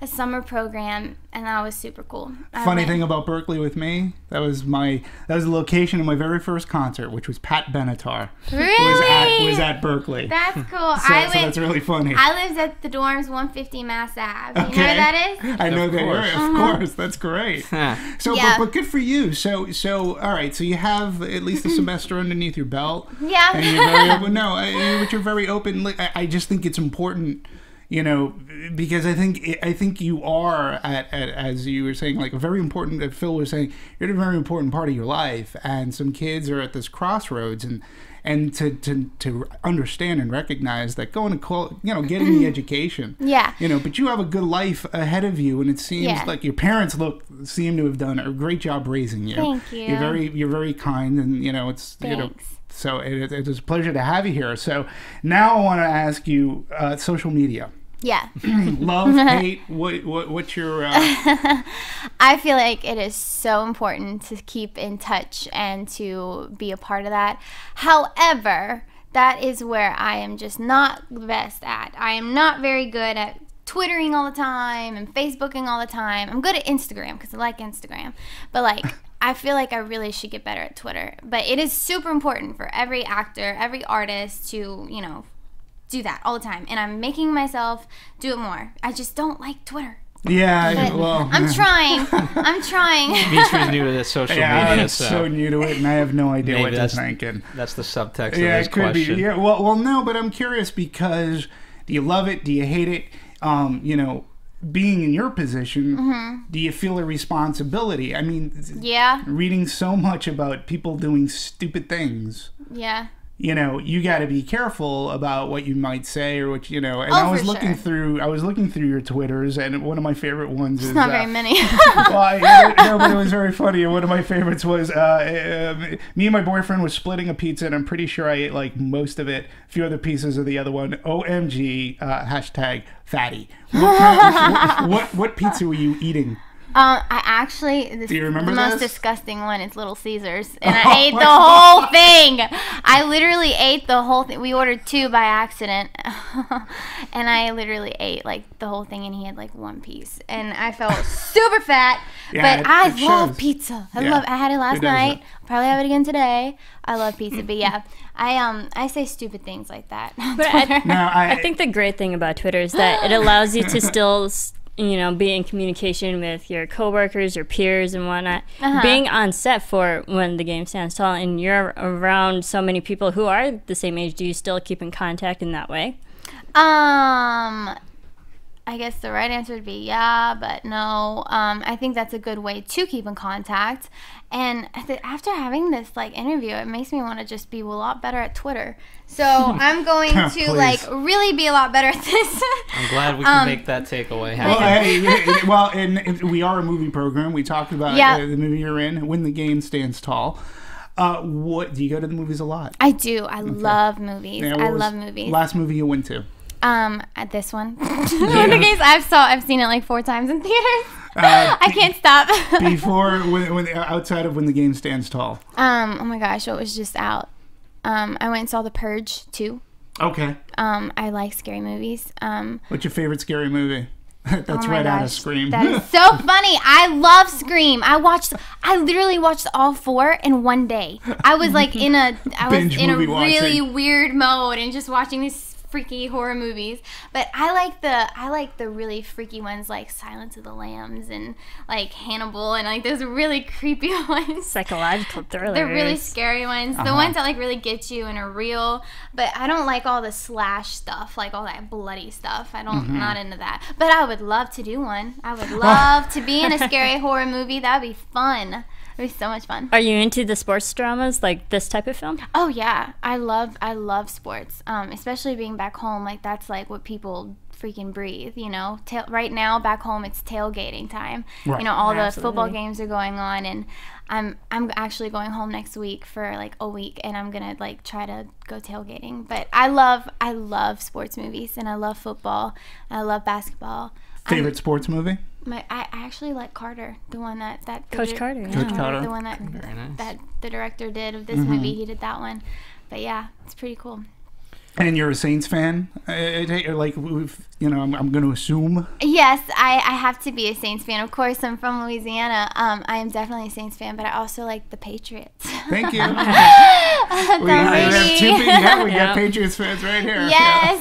Speaker 5: a summer program, and that was super cool.
Speaker 4: Funny thing about Berkeley with me, that was the location of my very first concert, which was Pat Benatar.
Speaker 5: Really?
Speaker 4: Was at Berkeley.
Speaker 5: That's cool.
Speaker 4: So that's really funny.
Speaker 5: I lived at the dorms 150 Mass Ave. You know
Speaker 4: Okay.
Speaker 5: where that is?
Speaker 4: I know
Speaker 3: Of
Speaker 4: that
Speaker 3: course.
Speaker 4: area. Of course, that's great. So,
Speaker 5: Yeah.
Speaker 4: but good for you. So, all right. So you have at least a semester underneath your belt.
Speaker 5: Yeah.
Speaker 4: And you're very open. No, but you're very open. Like, I just think it's important, you know, because I think you are at as you were saying, like a very important. Phil was saying, you're at a very important part of your life, and some kids are at this crossroads, and to understand and recognize that going to getting the education.
Speaker 5: Yeah.
Speaker 4: You know, but you have a good life ahead of you, and it seems like your parents seem to have done a great job raising you.
Speaker 5: Thank you.
Speaker 4: You're very kind, and you know it's you know.
Speaker 5: Thanks.
Speaker 4: So it is a pleasure to have you here. So now I want to ask you, social media,
Speaker 5: Yeah.
Speaker 4: love, hate. What's your?
Speaker 5: I feel like it is so important to keep in touch and to be a part of that. However, that is where I am just not the best at. I am not very good at Twittering all the time and Facebooking all the time. I'm good at Instagram because I like Instagram. But like, I feel like I really should get better at Twitter. But it is super important for every actor, every artist to, you know, do that all the time. And I'm making myself do it more. I just don't like Twitter.
Speaker 4: Yeah,
Speaker 5: But
Speaker 4: well,
Speaker 5: I'm trying. I'm trying.
Speaker 3: Dimitri's new to the social
Speaker 4: yeah,
Speaker 3: media,
Speaker 4: I'm so new to it, and I have no idea
Speaker 3: Maybe
Speaker 4: what to
Speaker 3: that's-
Speaker 4: think. And
Speaker 3: that's the subtext
Speaker 4: yeah,
Speaker 3: of this
Speaker 4: it could
Speaker 3: question.
Speaker 4: be. Yeah, well, no, but I'm curious because do you love it? Do you hate it? You know, being in your position, do you feel a responsibility? I mean,
Speaker 5: Yeah.
Speaker 4: reading so much about people doing stupid things,
Speaker 5: Yeah.
Speaker 4: you know, you got to be careful about what you might say or what you know. And
Speaker 5: Oh,
Speaker 4: I was
Speaker 5: for
Speaker 4: looking
Speaker 5: sure.
Speaker 4: I was looking through your Twitters, and one of my favorite ones is
Speaker 5: Not very many.
Speaker 4: well, no, but it was very funny. And one of my favorites was me and my boyfriend was splitting a pizza, and I'm pretty sure I ate like most of it. A few other pieces of the other one. OMG! Hashtag fatty. What pizza were you eating?
Speaker 5: I actually,
Speaker 4: Do you remember
Speaker 5: the most
Speaker 4: this?
Speaker 5: disgusting one is Little Caesars, and I ate the whole thing. I literally ate the whole thing. We ordered 2 by accident, and I literally ate like the whole thing, and he had like 1 piece, and I felt super fat.
Speaker 4: Yeah,
Speaker 5: but I
Speaker 4: it
Speaker 5: love
Speaker 4: shows.
Speaker 5: pizza.
Speaker 4: Yeah,
Speaker 5: I had it last
Speaker 4: it does
Speaker 5: night.
Speaker 4: it.
Speaker 5: Probably have it again today. I love pizza, but yeah, I say stupid things like that. on
Speaker 6: But
Speaker 5: Twitter.
Speaker 4: No,
Speaker 6: I think the great thing about Twitter is that it allows you to still, you know, be in communication with your coworkers, your peers, and whatnot. Being on set for When the Game Stands Tall, and you're around so many people who are the same age, do you still keep in contact in that way?
Speaker 5: I guess the right answer would be yeah, but no. I think that's a good way to keep in contact. And after having this like interview, it makes me want to just be a lot better at Twitter. So I'm going to
Speaker 4: Please.
Speaker 5: like really be a lot better at this.
Speaker 3: I'm glad we can make that takeaway
Speaker 4: Well,
Speaker 3: happen.
Speaker 4: and we are a movie program. We talked about
Speaker 5: Yeah.
Speaker 4: the movie you're in, When the Game Stands Tall. What do you go to the movies a lot?
Speaker 5: I do. I love movies.
Speaker 4: Yeah,
Speaker 5: I
Speaker 4: what was
Speaker 5: love movies.
Speaker 4: Last movie you went to?
Speaker 5: At this one. In the case I've seen it like 4 times in theaters. I can't stop.
Speaker 4: Before, when outside of When the Game Stands Tall.
Speaker 5: Oh my gosh, what was just out? I went and saw The Purge 2.
Speaker 4: Okay.
Speaker 5: I like scary movies.
Speaker 4: What's your favorite scary movie? That's
Speaker 5: Oh my
Speaker 4: right out of
Speaker 5: gosh,
Speaker 4: Scream.
Speaker 5: That is so funny. I love Scream. I literally watched all 4 in one day. I was like
Speaker 4: Binge
Speaker 5: in a
Speaker 4: movie
Speaker 5: really
Speaker 4: watching.
Speaker 5: weird mode and just watching these freaky horror movies. But I like the really freaky ones like Silence of the Lambs and like Hannibal and like those really creepy ones.
Speaker 6: Psychological thrillers.
Speaker 5: The really scary ones. The ones that like really get you and are real. But I don't like all the slash stuff, like all that bloody stuff. I don't not into that. But I would love to do one. I would love to be in a scary horror movie. That would be fun. It'd be so much fun.
Speaker 6: Are you into the sports dramas, like this type of film?
Speaker 5: Oh yeah, I love sports. Especially being back home, like that's like what people freaking breathe. You know, right now back home it's tailgating time.
Speaker 4: Right.
Speaker 5: You know, all the
Speaker 6: Absolutely.
Speaker 5: football games are going on, and I'm actually going home next week for like a week, and I'm gonna like try to go tailgating. But I love sports movies, and I love football. And I love basketball.
Speaker 4: Favorite sports movie?
Speaker 5: I actually like Carter, the one that
Speaker 6: Coach Carter, yeah.
Speaker 4: Coach Carter.
Speaker 5: the one that
Speaker 3: Very nice.
Speaker 5: that the director did of this movie. He did that one, but yeah, it's pretty cool.
Speaker 4: And you're a Saints fan? Like, I'm going to assume.
Speaker 5: Yes, I have to be a Saints fan. Of course, I'm from Louisiana. I am definitely a Saints fan, but I also like the Patriots.
Speaker 4: Thank you.
Speaker 5: We
Speaker 4: got Patriots fans right here.
Speaker 5: Yes.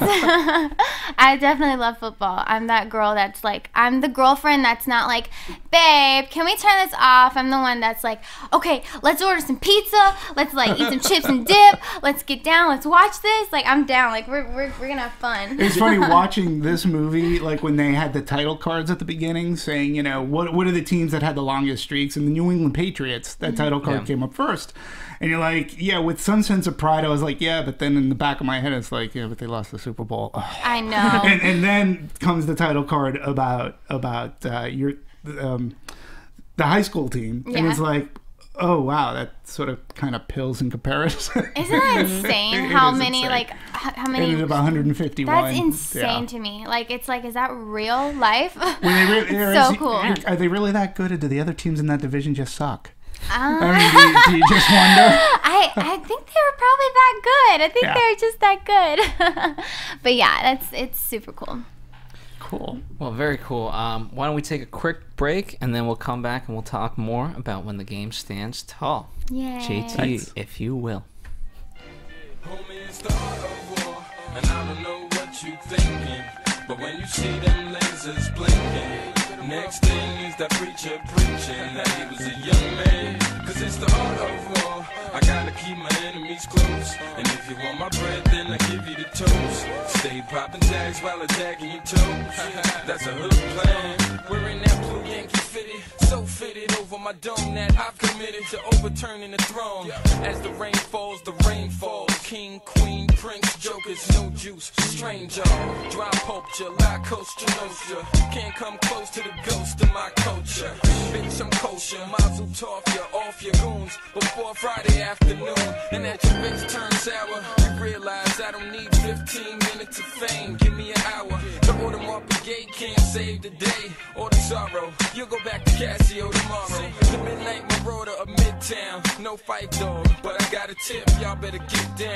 Speaker 5: I definitely love football. I'm that girl that's like, I'm the girlfriend that's not like, babe, can we turn this off? I'm the one that's like, okay, let's order some pizza. Let's like eat some chips and dip. Let's get down. Let's watch this. Like, I'm down. Like, we're going to have fun.
Speaker 4: It's funny watching this movie, like when they had the title cards at the beginning saying, what are the teams that had the longest streaks? And the New England Patriots, that title card came up first. And you're like, yeah, with some sense of pride, I was like, yeah, but then in the back of my head, it's like, yeah, but they lost the Super Bowl. Ugh.
Speaker 5: I know.
Speaker 4: and then comes the title card about your the high school team, and it's like, oh wow, that sort of kind of pales in comparison.
Speaker 5: Isn't that insane? How many
Speaker 4: insane.
Speaker 5: Like how many?
Speaker 4: It is about 151.
Speaker 5: That's insane to me. Like, it's like, is that real life?
Speaker 4: So
Speaker 5: cool.
Speaker 4: Are they really that good, or do the other teams in that division just suck?
Speaker 5: I
Speaker 4: mean, do you just wonder?
Speaker 5: I think they were probably that good. I think they were just that good. But yeah, it's super cool.
Speaker 3: Cool. Well, very cool. Why don't we take a quick break, and then we'll come back and we'll talk more about When the Game Stands Tall.
Speaker 5: Yay.
Speaker 3: JT,
Speaker 4: Thanks.
Speaker 3: if you will.
Speaker 7: Homie, it's the art of war, and I don't know what you thinking, but when you see them lasers blinking, next thing is that preacher preaching that he was a young man. Cause it's the art of war. I gotta keep my enemies close, and if you want my bread, then I give you the toast. Stay popping tags while attacking your toes. That's a hood plan. Wearing that blue Yankee fitted, so fitted over my dome that I've committed to overturning the throne. As the rain falls, king, queen, prince, jokers, no juice, stranger, dry culture, La Costa Nostra. Can't come close to the ghost of my culture. Bitch, I'm kosher, mazel tov ya, off your goons before Friday afternoon. And that your bitch turns sour, you realize I don't need 15 minutes of fame. Give me an hour. The Audemars Brigade can't save the day or the sorrow. You'll go back to Casio tomorrow. The Midnight Marauder of Midtown, no fight dog, but I got a tip, y'all better get down.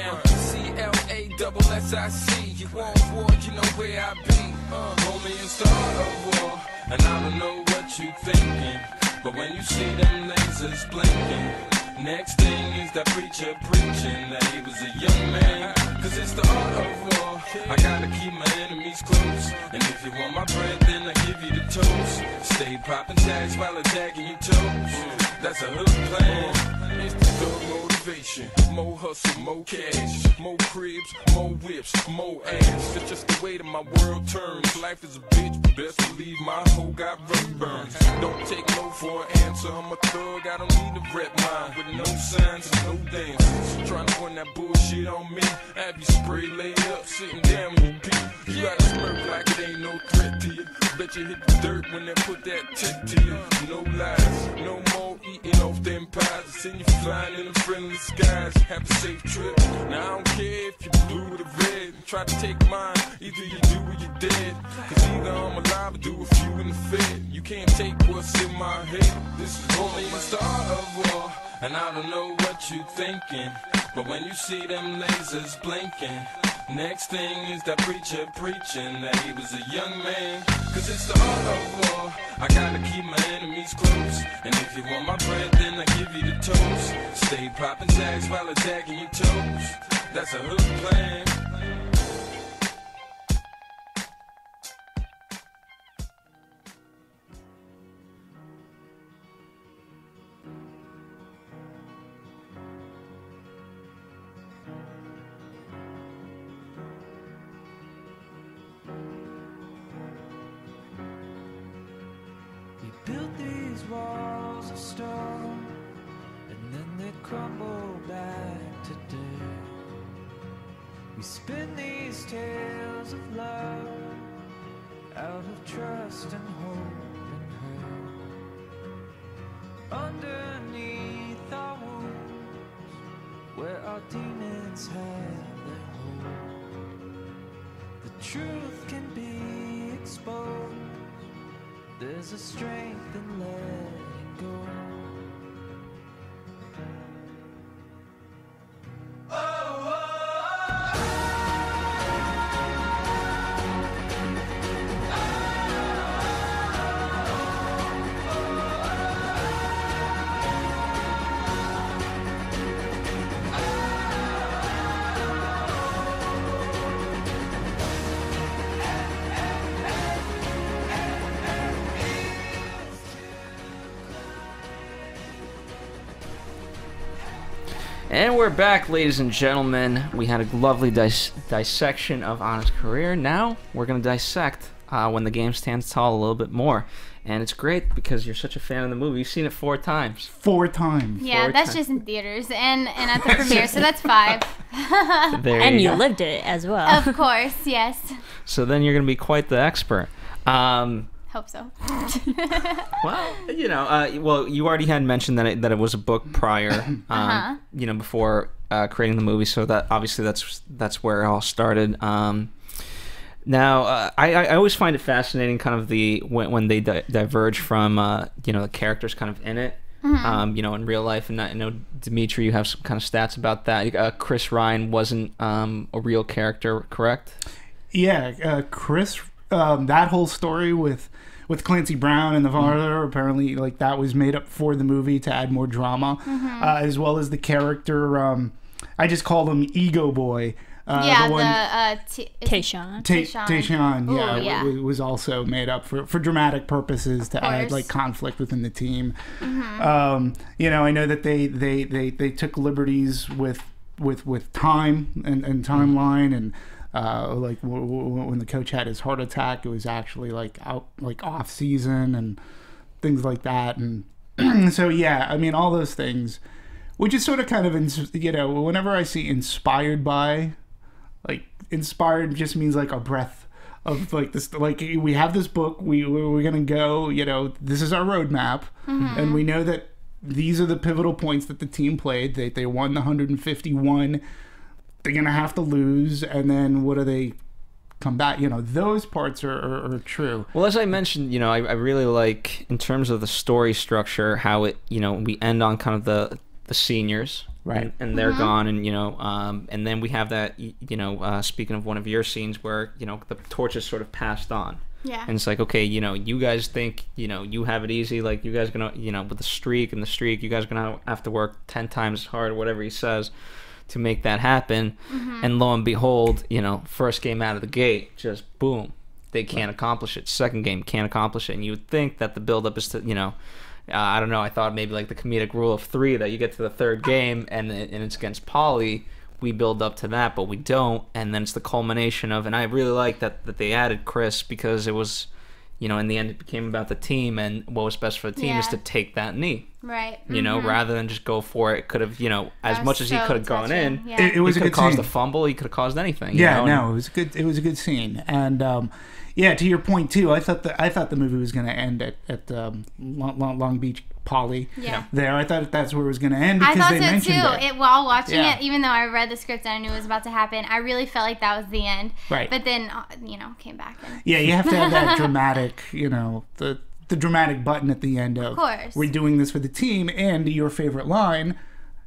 Speaker 7: CLASSIC, you want war, you know where I be. Homie, it's the art of war, and I don't know what you thinking, but when you see them lasers blinking, next thing is that preacher preaching that he was a young man. Cause it's the art of war. I gotta keep my enemies close, and if you want my bread, then I give you the toast. Stay popping tags while attacking your toes. That's a hood plan. It's the thug motivation. More hustle, more cash, more cribs, more whips, more ass. It's just the way that my world turns. Life is a bitch, but best believe my hoe got rough burns. Don't take no for an answer. I'm a thug, I don't need to rep mine. With no signs and no dances. Trying to run that bullshit on me. Have you spray laid up, sitting down with people. You gotta smirk like it ain't no threat to you. Bet you hit the dirt when they put that tip to you. No lies, no more eating off them pies. Send you flying in the friendly skies. Have a safe trip. Now I don't care if you blue or the red. Try to take mine, either you do or you dead. Cause either I'm alive or do a few in the fed. You can't take what's in my head. This is only the start of war, and I don't know what you thinking, but when you see them lasers blinking, next thing is that preacher preaching that he was a young man. Cause it's the art of war. I gotta keep my enemies close, and if you want my bread, then I give you the toast. Stay popping tags while attacking your toes. That's a hood plan.
Speaker 8: Built these walls of stone, and then they crumble back to dirt. We spin these tales of love out of trust and hope and hurt. Underneath our wounds, where our demons have their hold, the truth can be exposed. There's a strength in letting go. Oh, oh, oh.
Speaker 3: And we're back, ladies and gentlemen. We had a lovely dissection of Anna's career. Now we're going to dissect When the Game Stands Tall a little bit more. And it's great because you're such a fan of the movie. You've seen it 4 times.
Speaker 4: 4 times.
Speaker 5: Yeah, that's just in theaters and at the premiere, so that's 5.
Speaker 6: And you lived it as well.
Speaker 5: Of course, yes.
Speaker 3: So then you're going to be quite the expert.
Speaker 5: Hope so.
Speaker 3: Well, you know, you already had mentioned that it was a book prior, you know, before creating the movie. So that obviously that's where it all started. Now, I always find it fascinating, kind of when they diverge from you know, the characters kind of in it. You know, in real life, and I know Dimitri, you have some kind of stats about that. Chris Ryan wasn't a real character, correct?
Speaker 4: Yeah, Chris. That whole story with Clancy Brown and the father, apparently, like, that was made up for the movie to add more drama, as well as the character. I just called him Ego Boy.
Speaker 6: Tayshaun.
Speaker 4: Tayshaun, yeah. Was also made up for dramatic purposes to add, like, conflict within the team. You know, I know that they took liberties with time and timeline, and like when the coach had his heart attack, it was actually like off season and things like that. And so, yeah, I mean, all those things, which is sort of kind of, you know, whenever I see inspired by, like, inspired just means like a breath of, like, this, like, we have this book, we're gonna go, you know, this is our roadmap, and we know that these are the pivotal points that the team played. They won the 151. They're gonna have to lose, and then what do they come back? You know, those parts are true.
Speaker 3: Well, as I mentioned, you know, I really like, in terms of the story structure, how it, you know, we end on kind of the seniors, right, and they're gone, and, you know, and then we have that, you know, speaking of one of your scenes where, you know, the torch is sort of passed on.
Speaker 5: Yeah.
Speaker 3: And it's like, okay, you know, you guys think, you know, you have it easy, like, you guys gonna, you know, with the streak, you guys gonna have to work 10 times as hard, whatever he says, to make that happen. And lo and behold, you know, first game out of the gate, just boom, they can't accomplish it. Second game, can't accomplish it. And you would think that the buildup is to, you know, I don't know, I thought maybe like the comedic rule of 3, that you get to the third game and it's against Paulie, we build up to that, but we don't, and then it's the culmination of, and I really like that they added Chris, because it was, you know, in the end it became about the team, and what was best for the team is to take that knee.
Speaker 5: Right.
Speaker 3: You know, rather than just go for it. Could have, you know, as much as he could have gone in,
Speaker 4: it was
Speaker 3: he
Speaker 4: a
Speaker 3: could
Speaker 4: good
Speaker 3: have caused
Speaker 4: scene.
Speaker 3: a fumble, he could have caused anything.
Speaker 4: Yeah,
Speaker 3: you know?
Speaker 4: no, it was a good scene, and yeah, to your point too, I thought the movie was going to end at Long Beach Poly.
Speaker 5: Yeah.
Speaker 4: There, I thought that's where it was going to end, because
Speaker 5: I thought
Speaker 4: they
Speaker 5: so
Speaker 4: mentioned
Speaker 5: too. While watching it, even though I read the script and I knew it was about to happen, I really felt like that was the end.
Speaker 4: Right.
Speaker 5: But then, you know, came back. And
Speaker 4: yeah, you have to have that dramatic, you know, the dramatic button at the end of
Speaker 5: course.
Speaker 4: We're doing this for the team, and your favorite line,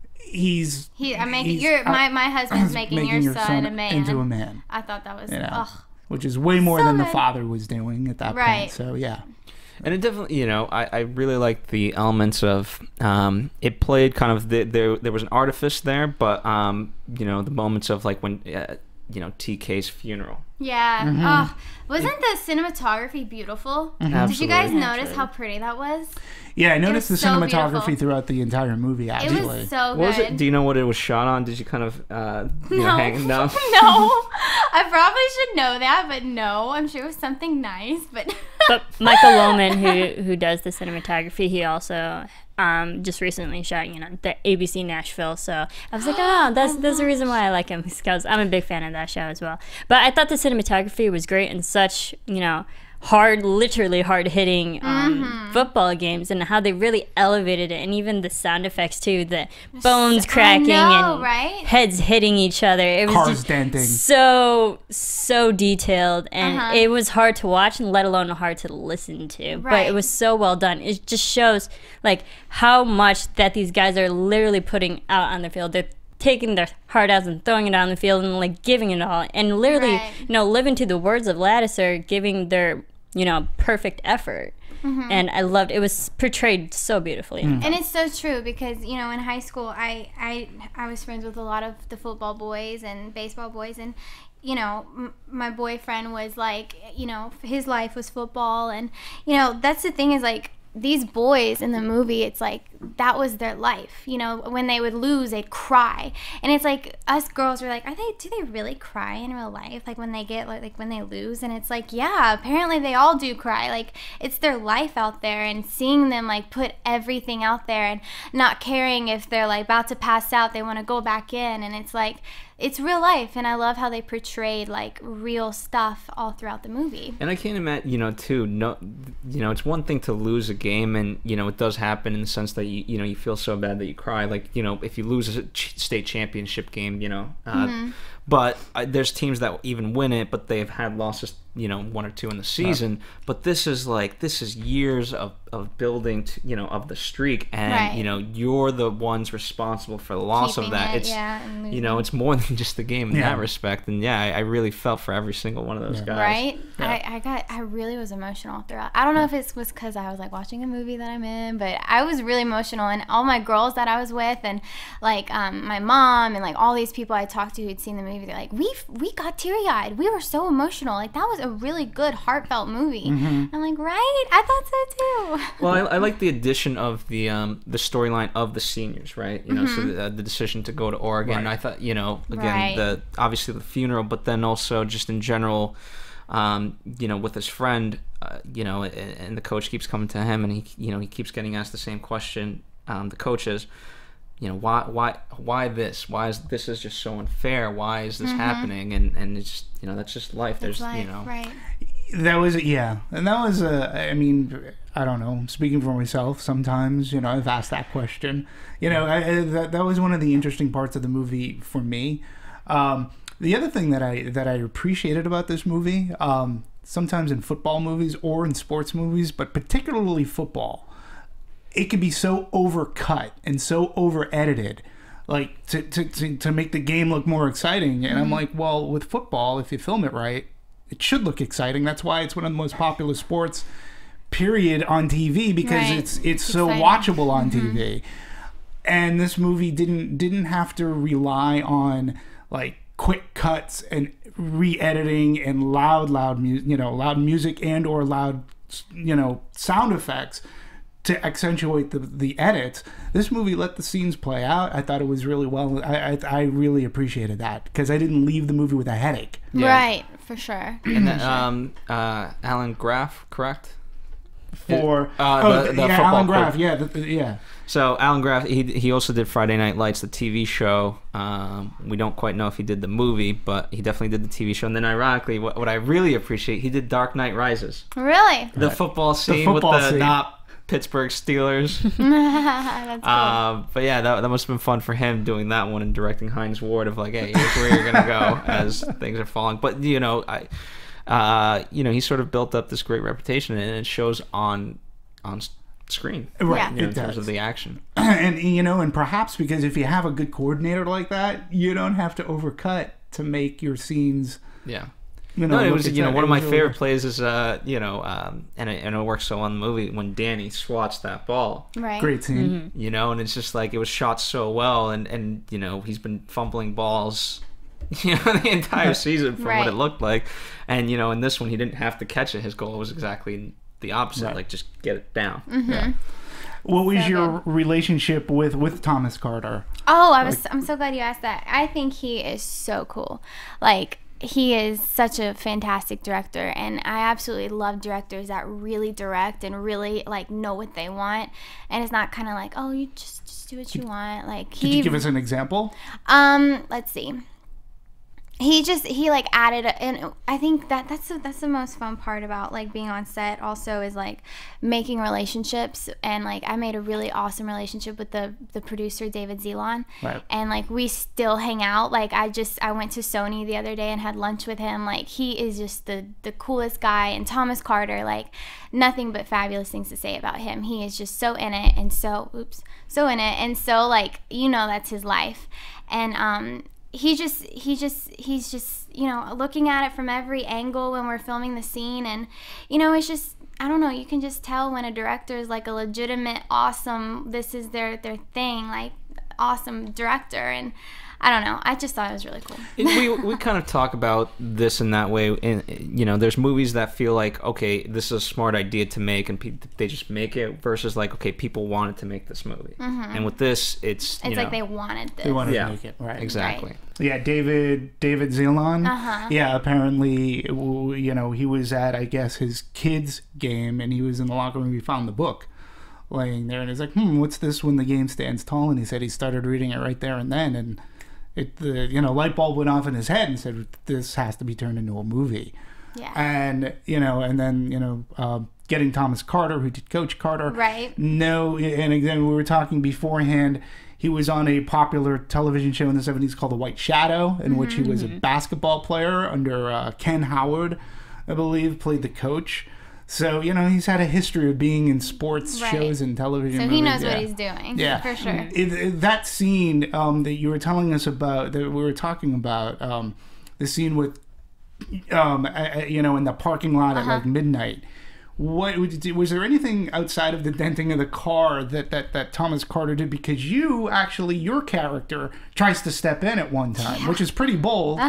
Speaker 5: my husband's making your son a man.
Speaker 4: into a man.
Speaker 5: I thought that was,
Speaker 4: You know, which is way more
Speaker 5: So
Speaker 4: than the
Speaker 5: good.
Speaker 4: father was doing at that point. So yeah.
Speaker 3: And it definitely, you know, I really liked the elements of, it played kind of, there was an artifice there, but, you know, the moments of, like, when, you know, TK's funeral.
Speaker 5: Yeah. Wasn't the cinematography beautiful? Did you guys notice how pretty that was?
Speaker 4: Yeah, I noticed the
Speaker 5: was so
Speaker 4: cinematography
Speaker 5: beautiful.
Speaker 4: throughout the entire movie, actually.
Speaker 5: It was so good.
Speaker 3: What was it? Do you know what it was shot on? Did you kind of, you know, hang? No.
Speaker 5: No. I probably should know that, but no. I'm sure it was something nice, but...
Speaker 6: But Michael Woolman, who does the cinematography, he also just recently shot, you know, the ABC Nashville. So I was like, oh, that's the reason why I like him, because I'm a big fan of that show as well. But I thought the cinematography was great, and such, you know, literally hard-hitting football games, and how they really elevated it, and even the sound effects too, the bones cracking and heads hitting each other. It was
Speaker 4: Cars
Speaker 6: just
Speaker 4: denting.
Speaker 6: so detailed, and it was hard to watch, and let alone hard to listen to. But it was so well done. It just shows, like, how much that these guys are literally putting out on the field. They're taking their heart out and throwing it on the field and, like, giving it all, and literally, you know, living to the words of Ladouceur, giving their, you know, perfect effort. And I loved it. Was portrayed so beautifully.
Speaker 5: And it's so true, because, you know, in high school I was friends with a lot of the football boys and baseball boys, and, you know, my boyfriend was like, you know, his life was football, and, you know, that's the thing, is, like, these boys in the movie, it's like that was their life. You know, when they would lose, they'd cry, and it's like us girls were like, do they really cry in real life? Like when they get like when they lose, and it's like, yeah, apparently they all do cry. Like it's their life out there, and seeing them like put everything out there and not caring if they're like about to pass out, they want to go back in, and it's like it's real life. And I love how they portrayed like real stuff all throughout the movie.
Speaker 3: And I can't imagine, you know, too, no, you know, it's one thing to lose a game, and, you know, it does happen in the sense that, you know, you feel so bad that you cry. Like, you know, if you lose a state championship game, you know, but there's teams that even win it, but they've had losses, you know, 1 or 2 in the season. But this is years of building, you know, of the streak, and, you know, you're the ones responsible for the loss
Speaker 5: Keeping
Speaker 3: of that.
Speaker 5: it,
Speaker 3: It's,
Speaker 5: and
Speaker 3: you know, it's more than just the game in that respect. And I really felt for every single one of those guys.
Speaker 5: Right?
Speaker 3: Yeah.
Speaker 5: I really was emotional throughout. I don't know if it was because I was like watching a movie that I'm in, but I was really emotional, and all my girls that I was with, and like my mom, and like all these people I talked to who'd seen the movie, they're like, we got teary-eyed. We were so emotional. Like that was a really good heartfelt movie. I'm like, right? I thought so too.
Speaker 3: Well, I like the addition of the storyline of the seniors, right? You know, so the decision to go to Oregon. I thought, you know, again, obviously the funeral, but then also just in general, you know, with his friend, you know, and the coach keeps coming to him, and he keeps getting asked the same question. The coach is, you know, why this? Why is this is just so unfair? Why is this happening? And it's, you know, that's just life. There's,
Speaker 5: life,
Speaker 3: you know,
Speaker 5: right.
Speaker 4: That was, and that was I mean, I don't know, speaking for myself, sometimes, you know, I've asked that question. You know, that was one of the interesting parts of the movie for me. The other thing that I appreciated about this movie, sometimes in football movies or in sports movies, but particularly football, it can be so overcut and so over edited, like to make the game look more exciting. And I'm like, well, with football, if you film it right, it should look exciting. That's why it's one of the most popular sports, period, on TV, because it's so watchable on TV. And this movie didn't have to rely on like quick cuts and re-editing and loud music and or loud, you know, sound effects to accentuate the edits. This movie let the scenes play out. I thought it was really well. I really appreciated that, because I didn't leave the movie with a headache.
Speaker 5: Right, for sure.
Speaker 3: And then Alan Graff, correct?
Speaker 4: For
Speaker 3: the
Speaker 4: Alan
Speaker 3: football
Speaker 4: Graff,
Speaker 3: So Alan Graff, he also did Friday Night Lights, the TV show. We don't quite know if he did the movie, but he definitely did the TV show. And then ironically, what I really appreciate, he did Dark Knight Rises.
Speaker 5: Really?
Speaker 3: The football scene with the not Pittsburgh Steelers.
Speaker 5: That's cool.
Speaker 3: But yeah, that must have been fun for him doing that one and directing Hines Ward of like, hey, here's where you're gonna go as things are falling. But you know, you know, he sort of built up this great reputation, and it shows on screen,
Speaker 4: right?
Speaker 3: You know, in terms of the action.
Speaker 4: And you know, and perhaps because if you have a good coordinator like that, you don't have to overcut to make your scenes.
Speaker 3: Yeah.
Speaker 4: You know,
Speaker 3: it was, you know, one of my favorite plays is, you know, and it works so on the movie when Danny swats that ball.
Speaker 5: Right.
Speaker 4: Great scene.
Speaker 3: You know, and it's just like it was shot so well, and you know, he's been fumbling balls, you know, the entire season from what it looked like, and you know, in this one he didn't have to catch it. His goal was exactly the opposite, like just get it down. Yeah.
Speaker 4: What was your relationship with Thomas Carter?
Speaker 5: Oh, I'm so glad you asked that. I think he is so cool. Like, he is such a fantastic director, and I absolutely love directors that really direct and really like know what they want, and it's not kind of like, oh, you just do what you want. Like,
Speaker 4: Could you give us an example?
Speaker 5: Let's see. He like added and I think that's the most fun part about like being on set also is like making relationships. And like I made a really awesome relationship with the producer David Zelon,
Speaker 4: right.
Speaker 5: And like we still hang out. Like I went to Sony the other day and had lunch with him. Like he is just the coolest guy. And Thomas Carter, like nothing but fabulous things to say about him. He is just so in it and so in it, and so like, you know, that's his life. And he's just, you know, looking at it from every angle when we're filming the scene. And, you know, it's just, I don't know, you can just tell when a director is like a legitimate, awesome, this is their thing, like awesome director. And I don't know. I just thought it was really cool.
Speaker 3: we kind of talk about this in that way. And you know, there's movies that feel like, okay, this is a smart idea to make, and they just make it. Versus like, okay, people wanted to make this movie, and with this, it's
Speaker 5: like they wanted this.
Speaker 4: They wanted to make it, right?
Speaker 3: Exactly.
Speaker 5: Right.
Speaker 4: Yeah, David Zelan. Yeah, apparently, you know, he was at, I guess, his kid's game, and he was in the locker room. He found the book laying there, and he's like, what's this when the game stands tall? And he said he started reading it right there and then, and the light bulb went off in his head and said, this has to be turned into a movie.
Speaker 5: Yeah.
Speaker 4: And, and then, getting Thomas Carter, who did Coach Carter.
Speaker 5: Right.
Speaker 4: No, and again, we were talking beforehand, he was on a popular television show in the 70s called The White Shadow, in which he was a basketball player under Ken Howard, I believe, played the coach. So, he's had a history of being in sports shows and television movies.
Speaker 5: So he knows what he's doing, for sure.
Speaker 4: That scene that you were telling us about, that we were talking about, the scene with, in the parking lot at like midnight. Was there anything outside of the denting of the car that Thomas Carter did? Because your character tries to step in at one time, which is pretty bold.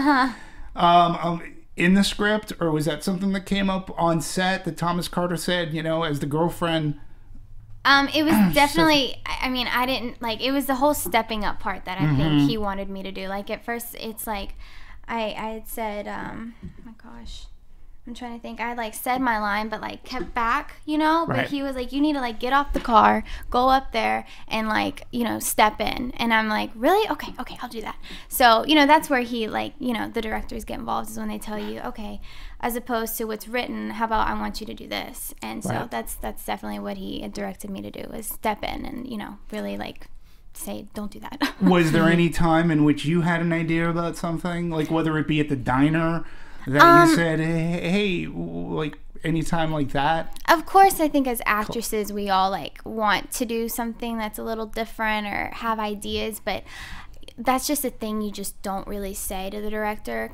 Speaker 4: In the script, or was that something that came up on set that Thomas Carter said, as the girlfriend?
Speaker 5: It was definitely, I didn't, it was the whole stepping up part that I think he wanted me to do. Like, at first, it's like, I had said, oh my gosh, I'm trying to think. I had said my line, but kept back, But he was like, you need to get off the car, go up there, and step in. And I'm like, really? Okay, I'll do that. So that's where he the directors get involved, is when they tell you, okay, as opposed to what's written, how about I want you to do this? And so that's definitely what he had directed me to do, is step in and really say, don't do that.
Speaker 4: Was there any time in which you had an idea about something, whether it be at the diner? That you said, hey, any time like that?
Speaker 5: Of course, I think as actresses, we all want to do something that's a little different or have ideas, but that's just a thing you just don't really say to the director.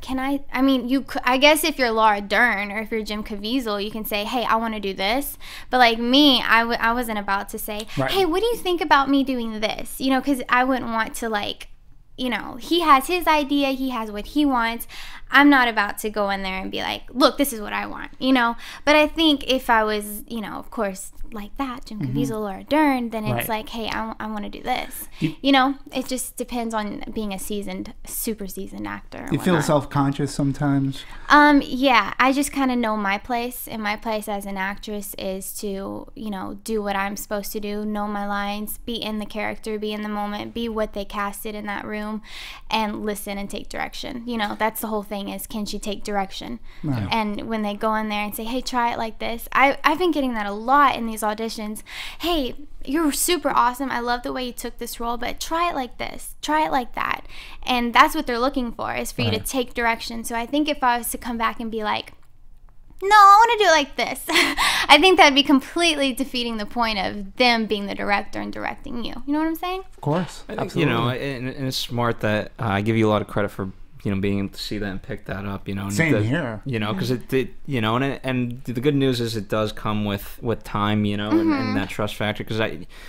Speaker 5: I guess if you're Laura Dern or if you're Jim Caviezel, you can say, hey, I want to do this. But me, I wasn't about to say, hey, what do you think about me doing this? Because I wouldn't want to he has his idea, he has what he wants. I'm not about to go in there and be like, look, this is what I want, But I think if I was, of course, like that, Jim Caviezel or Dern, then it's like, hey, I want to do this. It just depends on being a super seasoned actor.
Speaker 4: You feel self-conscious sometimes?
Speaker 5: Yeah, I just kind of know my place, and my place as an actress is to, do what I'm supposed to do, know my lines, be in the character, be in the moment, be what they casted in that room, and listen and take direction. That's the whole thing, is can she take direction? Right. And when they go in there and say, hey, try it like this, I've been getting that a lot in these auditions. Hey, you're super awesome, I love the way you took this role, but try it like this, try it like that. And that's what they're looking for, is for you to take direction. So I think if I was to come back and be like, no, I want to do it like this, I think that'd be completely defeating the point of them being the director and directing you. You know what I'm saying?
Speaker 4: Of course.
Speaker 3: Absolutely. And it's smart that I give you a lot of credit for being able to see that and pick that up, And
Speaker 4: Same here.
Speaker 3: Because it and the good news is it does come with time, and that trust factor. Because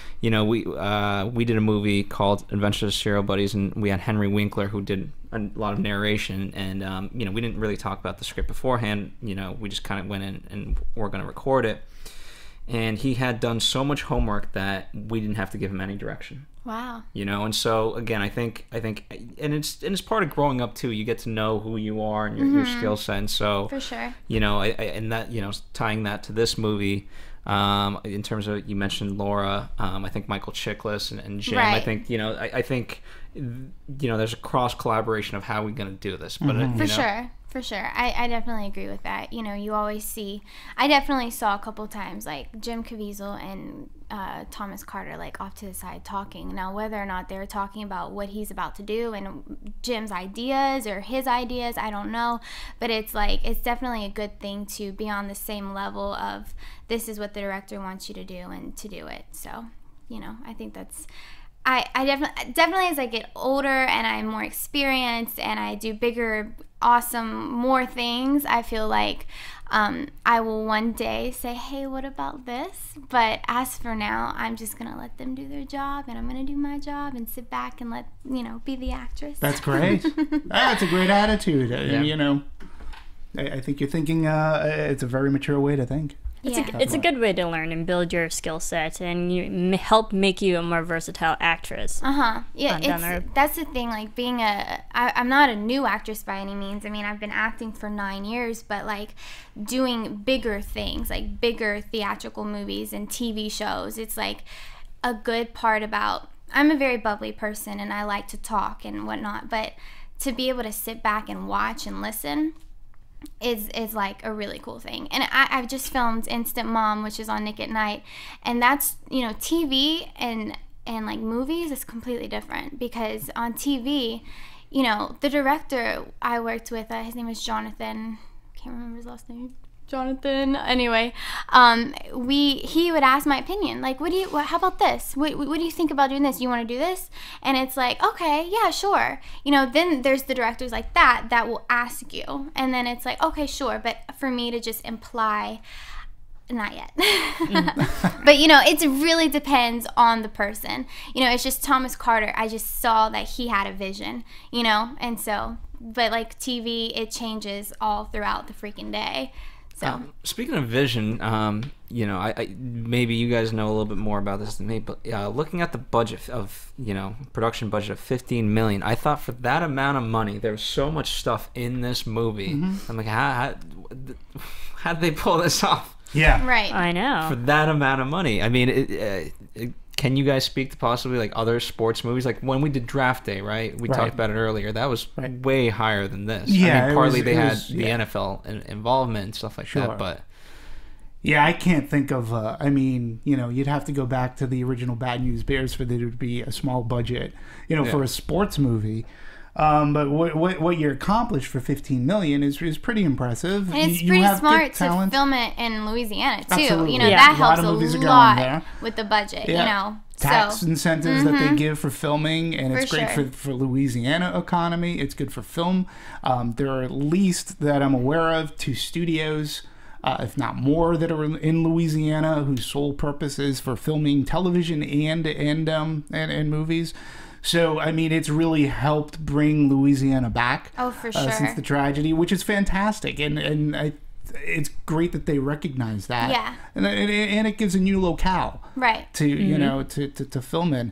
Speaker 3: we did a movie called Adventures of Serial Buddies, and we had Henry Winkler, who did a lot of narration, and we didn't really talk about the script beforehand. We just kind of went in and we're going to record it. And he had done so much homework that we didn't have to give him any direction.
Speaker 5: Wow.
Speaker 3: And so again, I think, and it's part of growing up too. You get to know who you are and your skill set. And so,
Speaker 5: for sure.
Speaker 3: And that, tying that to this movie, in terms of, you mentioned Laura, I think Michael Chiklis and Jim. Right. I think, I think, there's a cross collaboration of how we're going to do this. But
Speaker 5: For sure. I definitely agree with that. You always see, I definitely saw a couple times Jim Caviezel and Thomas Carter off to the side talking. Now, whether or not they're talking about what he's about to do and Jim's ideas or his ideas, I don't know. But it's it's definitely a good thing to be on the same level of, this is what the director wants you to do, and to do it. So, I think that's... I definitely as I get older and I'm more experienced and I do bigger, awesome, more things, I feel like I will one day say, hey, what about this? But as for now, I'm just going to let them do their job, and I'm going to do my job and sit back and let, be the actress.
Speaker 4: That's great. That's a great attitude. I think you're thinking it's a very mature way to think.
Speaker 6: It's a good way to learn and build your skill set, and help make you a more versatile actress.
Speaker 5: Yeah, that's the thing. Like being I'm not a new actress by any means. I mean, I've been acting for 9 years, but like doing bigger things, like bigger theatrical movies and TV shows. It's like a good part about. I'm a very bubbly person, and I like to talk and whatnot. But to be able to sit back and watch and listen is like a really cool thing. And I've just filmed Instant Mom, which is on Nick at Night, and that's TV and like movies is completely different, because on TV, the director I worked with, his name is Jonathan, can't remember his last name. Jonathan. Anyway, he would ask my opinion. Like, how about this? What do you think about doing this? You want to do this? And it's like, okay, yeah, sure. Then there's the directors like that will ask you, and then it's like, okay, sure. But for me to just imply, not yet. But it really depends on the person. It's just Thomas Carter. I just saw that he had a vision. And so, but like TV, it changes all throughout the freaking day. So
Speaker 3: speaking of vision, I maybe you guys know a little bit more about this than me, but looking at the budget of production budget of $15 million, I thought for that amount of money there was so much stuff in this movie. I'm like, how did they pull this off?
Speaker 4: Yeah,
Speaker 5: right.
Speaker 6: I know.
Speaker 3: For that amount of money, I mean, can you guys speak to possibly like other sports movies? Like when we did Draft Day, right? We talked about it earlier. That was way higher than this.
Speaker 4: Yeah,
Speaker 3: I mean, partly they had the NFL involvement and stuff like that, but
Speaker 4: yeah, I can't think of. You'd have to go back to the original Bad News Bears for there to be a small budget, for a sports movie. But what you accomplished for $15 million is pretty impressive.
Speaker 5: And it's pretty smart to film it in Louisiana too.
Speaker 4: Absolutely.
Speaker 5: That helps a lot with the budget.
Speaker 4: Tax incentives that they give for filming, and it's great for Louisiana economy. It's good for film. There are at least that I'm aware of 2 studios, if not more, that are in Louisiana whose sole purpose is for filming television and movies. So, I mean, it's really helped bring Louisiana back.
Speaker 5: Oh, for sure.
Speaker 4: Since the tragedy, which is fantastic. And it's great that they recognize that.
Speaker 5: Yeah.
Speaker 4: And it gives a new locale.
Speaker 5: Right.
Speaker 4: To, to film in.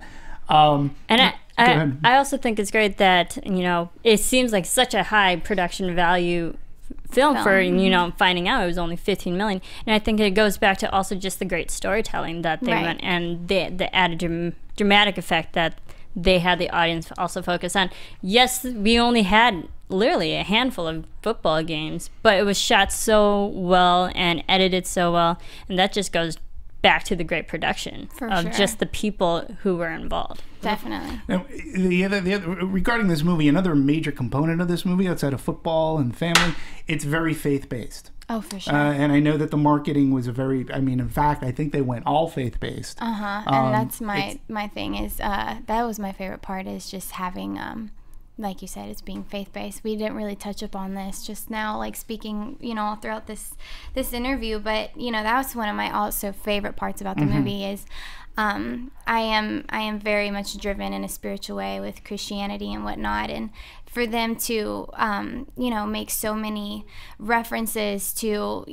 Speaker 6: I also think it's great that, it seems like such a high production value film for finding out it was only $15 million, and I think it goes back to also just the great storytelling that they went, and the added dramatic effect that they had the audience also focus on. Yes, we only had literally a handful of football games, but it was shot so well and edited so well, and that just goes back to the great production of just the people who were involved.
Speaker 5: Definitely.
Speaker 4: Now, the other regarding this movie, another major component of this movie outside of football and family, it's very faith-based.
Speaker 5: Oh, for sure.
Speaker 4: And I know that the marketing was in fact, I think they went all faith-based.
Speaker 5: And that's my thing is, that was my favorite part, is just having, like you said, it's being faith-based. We didn't really touch upon this just now, like speaking, all throughout this interview, but, that was one of my also favorite parts about the movie is, I am very much driven in a spiritual way with Christianity and whatnot, and for them to make so many references to